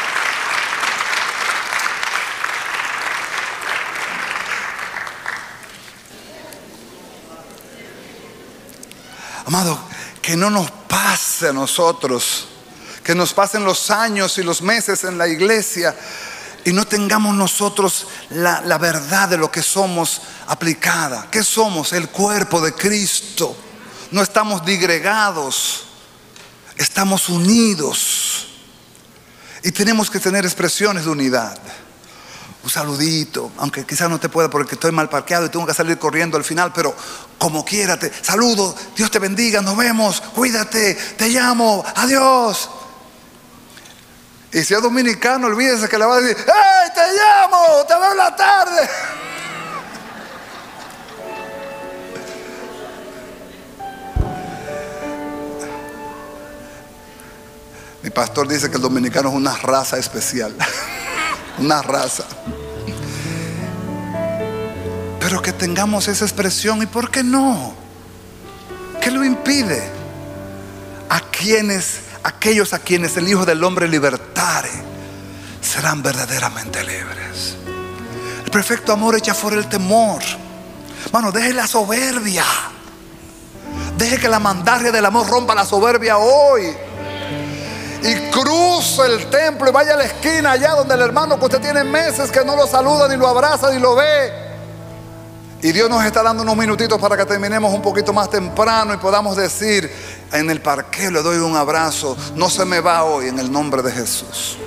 Amado, que no nos pase a nosotros, que nos pasen los años y los meses en la iglesia y no tengamos nosotros la, la verdad de lo que somos aplicada. ¿Qué somos? El cuerpo de Cristo. No estamos digregados, estamos unidos. Y tenemos que tener expresiones de unidad. Un saludito, aunque quizás no te pueda porque estoy mal parqueado y tengo que salir corriendo al final, pero como quiera, te saludo, Dios te bendiga, nos vemos, cuídate, te llamo, adiós. Y si es dominicano, olvídese que le va a decir: ¡hey, te llamo, te veo en la tarde! Mi pastor dice que el dominicano es una raza especial. Una raza. Pero que tengamos esa expresión. ¿Y por qué no? ¿Qué lo impide? A quienes, aquellos a quienes el Hijo del Hombre libertare serán verdaderamente libres. El perfecto amor echa fuera el temor. Mano, deje la soberbia. Deje que la mandarria del amor rompa la soberbia hoy. Y cruce el templo y vaya a la esquina allá donde el hermano que usted tiene meses que no lo saluda, ni lo abraza, ni lo ve. Y Dios nos está dando unos minutitos para que terminemos un poquito más temprano y podamos decir: en el parqueo le doy un abrazo, no se me va hoy, en el nombre de Jesús.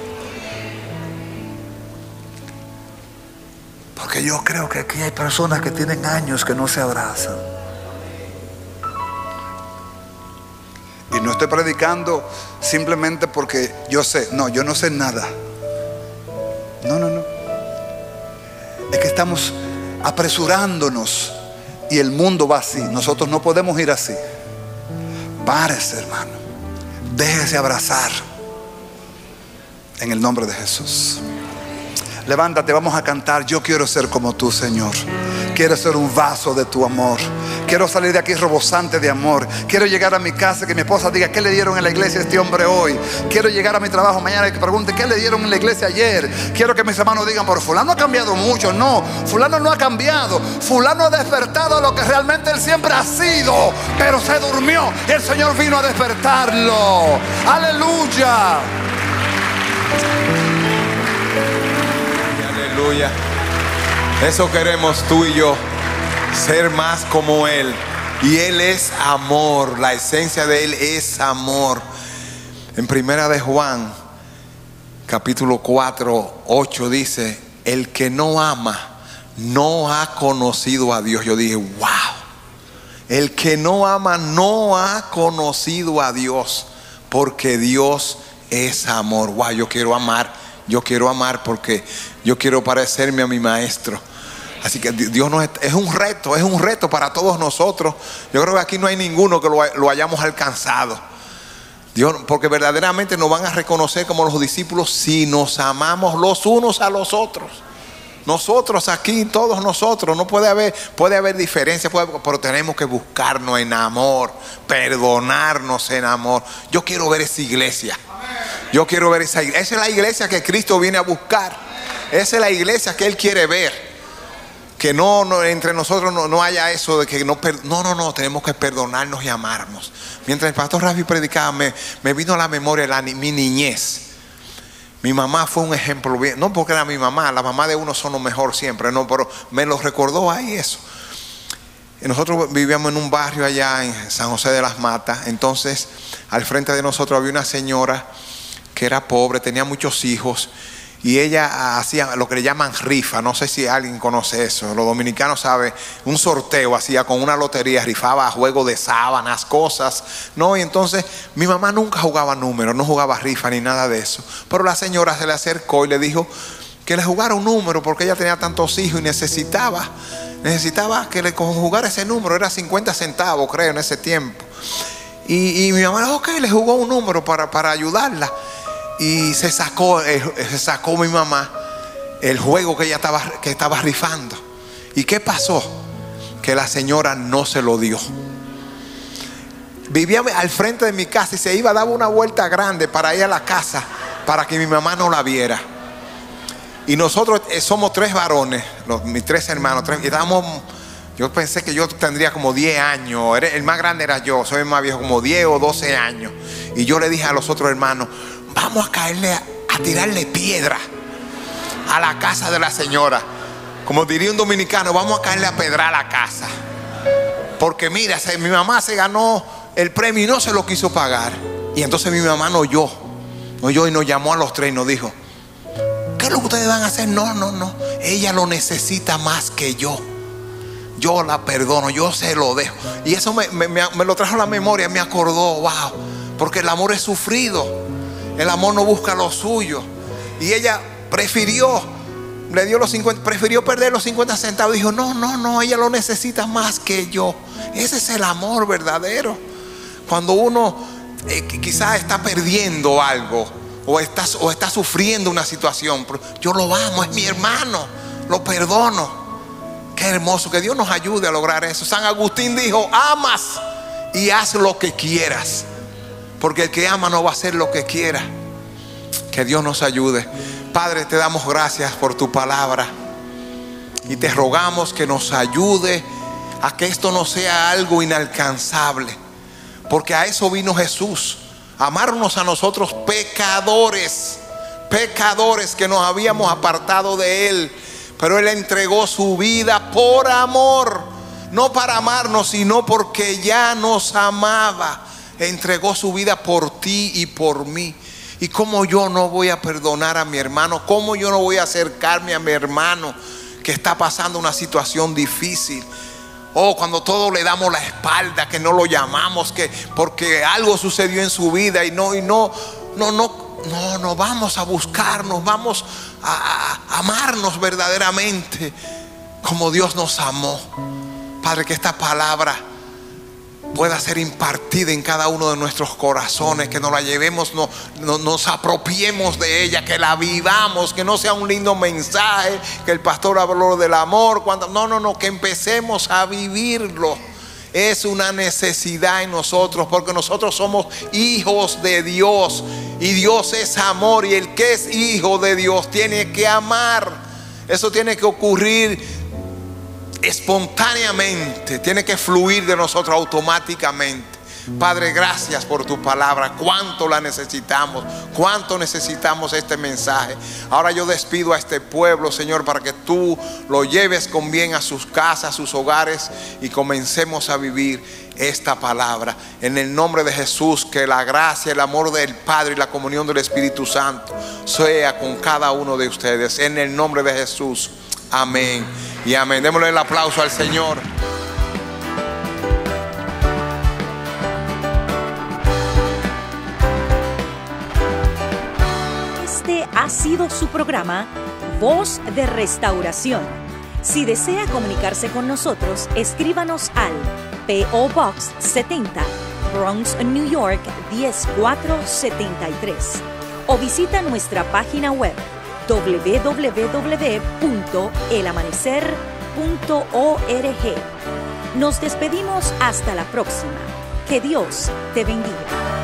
Porque yo creo que aquí hay personas que tienen años que no se abrazan. Y no estoy predicando simplemente porque yo sé. No, yo no sé nada. No, no, no. Es que estamos apresurándonos y el mundo va así. Nosotros no podemos ir así. Párese, hermano. Déjese abrazar en el nombre de Jesús. Levántate, vamos a cantar. Yo quiero ser como tú, Señor. Quiero ser un vaso de tu amor. Quiero salir de aquí rebosante de amor. Quiero llegar a mi casa, que mi esposa diga: ¿qué le dieron en la iglesia a este hombre hoy? Quiero llegar a mi trabajo mañana y que pregunte: ¿qué le dieron en la iglesia ayer? Quiero que mis hermanos digan: pero fulano ha cambiado mucho. No, fulano no ha cambiado. Fulano ha despertado a lo que realmente él siempre ha sido, pero se durmió y el Señor vino a despertarlo. Aleluya. Aleluya. Eso queremos tú y yo, ser más como Él. Y Él es amor. La esencia de Él es amor. En primera de Juan, capítulo cuatro, ocho dice: el que no ama no ha conocido a Dios. Yo dije: wow. El que no ama no ha conocido a Dios, porque Dios es amor. Wow, yo quiero amar. Yo quiero amar porque yo quiero parecerme a mi maestro. Así que Dios nos, es un reto, es un reto para todos nosotros. Yo creo que aquí no hay ninguno que lo, lo hayamos alcanzado. Dios, porque verdaderamente nos van a reconocer como los discípulos si nos amamos los unos a los otros. Nosotros aquí, todos nosotros, no puede haber, puede haber diferencia, puede, pero tenemos que buscarnos en amor, perdonarnos en amor. Yo quiero ver esa iglesia. Yo quiero ver esa iglesia. Esa es la iglesia que Cristo viene a buscar. Esa es la iglesia que Él quiere ver. que no, no entre nosotros no, no haya eso de que no, no, no, no, tenemos que perdonarnos y amarnos. Mientras el pastor Rafi predicaba, me, me vino a la memoria la, mi niñez. Mi mamá fue un ejemplo, no porque era mi mamá, la mamá de uno son lo mejor siempre, no, pero me lo recordó ahí eso. Nosotros vivíamos en un barrio allá en San José de las Matas. Entonces al frente de nosotros había una señora que era pobre, tenía muchos hijos, y ella hacía lo que le llaman rifa. No sé si alguien conoce eso, los dominicanos saben, un sorteo hacía con una lotería, rifaba juegos de sábanas, cosas, ¿no? Y entonces mi mamá nunca jugaba números, no jugaba rifa ni nada de eso, pero la señora se le acercó y le dijo que le jugara un número porque ella tenía tantos hijos y necesitaba necesitaba que le jugara ese número. Era cincuenta centavos, creo, en ese tiempo. Y, y mi mamá, ok, le jugó un número para, para ayudarla. Y se sacó, se sacó mi mamá el juego que ella estaba, que estaba rifando. ¿Y qué pasó? Que la señora no se lo dio. Vivía al frente de mi casa y se iba, daba una vuelta grande para ir a la casa para que mi mamá no la viera. Y nosotros somos tres varones, los, mis tres hermanos, tres, y estábamos, yo pensé que yo tendría como diez años, el más grande era yo, soy el más viejo, como diez o doce años. Y yo le dije a los otros hermanos, vamos a caerle, a, a tirarle piedra a la casa de la señora. Como diría un dominicano, vamos a caerle a pedrar a la casa. Porque mira, se, mi mamá se ganó el premio y no se lo quiso pagar. Y entonces mi mamá no oyó, no oyó y nos llamó a los tres y nos dijo, ¿qué es lo que ustedes van a hacer? No, no, no, ella lo necesita más que yo. Yo la perdono, yo se lo dejo. Y eso me, me, me lo trajo a la memoria, me acordó, wow, porque el amor es sufrido. El amor no busca lo suyo. Y ella prefirió, le dio los cincuenta, prefirió perder los cincuenta centavos. Dijo, no, no, no, ella lo necesita más que yo. Ese es el amor verdadero. Cuando uno eh, quizás está perdiendo algo, o está, o está sufriendo una situación, pero yo lo amo, es mi hermano, lo perdono. Qué hermoso, que Dios nos ayude a lograr eso. San Agustín dijo, amas y haz lo que quieras, porque el que ama no va a hacer lo que quiera. Que Dios nos ayude. Padre, te damos gracias por tu palabra y te rogamos que nos ayude a que esto no sea algo inalcanzable, porque a eso vino Jesús, a amarnos a nosotros pecadores, pecadores que nos habíamos apartado de Él, pero Él entregó su vida por amor, no para amarnos, sino porque ya nos amaba. Entregó su vida por ti y por mí. ¿Y cómo yo no voy a perdonar a mi hermano? ¿Cómo yo no voy a acercarme a mi hermano que está pasando una situación difícil? Oh, cuando todos le damos la espalda, que no lo llamamos, que porque algo sucedió en su vida y no, y no, no, no, no, no vamos a buscarnos, vamos a, a amarnos verdaderamente como Dios nos amó. Padre, que esta palabra pueda ser impartida en cada uno de nuestros corazones, que nos la llevemos, no, no, nos apropiemos de ella, que la vivamos, que no sea un lindo mensaje, que el pastor habló del amor, cuando, no, no, no, que empecemos a vivirlo. Es una necesidad en nosotros, porque nosotros somos hijos de Dios y Dios es amor, y el que es hijo de Dios tiene que amar. Eso tiene que ocurrir espontáneamente, tiene que fluir de nosotros automáticamente. Padre, gracias por tu palabra. Cuánto la necesitamos, cuánto necesitamos este mensaje. Ahora yo despido a este pueblo, Señor, para que tú lo lleves con bien a sus casas, a sus hogares, y comencemos a vivir esta palabra. En el nombre de Jesús, que la gracia, el amor del Padre y la comunión del Espíritu Santo sea con cada uno de ustedes. En el nombre de Jesús, amén y amén. Démosle el aplauso al Señor. Este ha sido su programa Voz de Restauración. Si desea comunicarse con nosotros, escríbanos al P O Box setenta, Bronx, New York diez mil cuatrocientos setenta y tres, o visita nuestra página web doble u doble u doble u punto el amanecer punto org. Nos despedimos hasta la próxima. Que Dios te bendiga.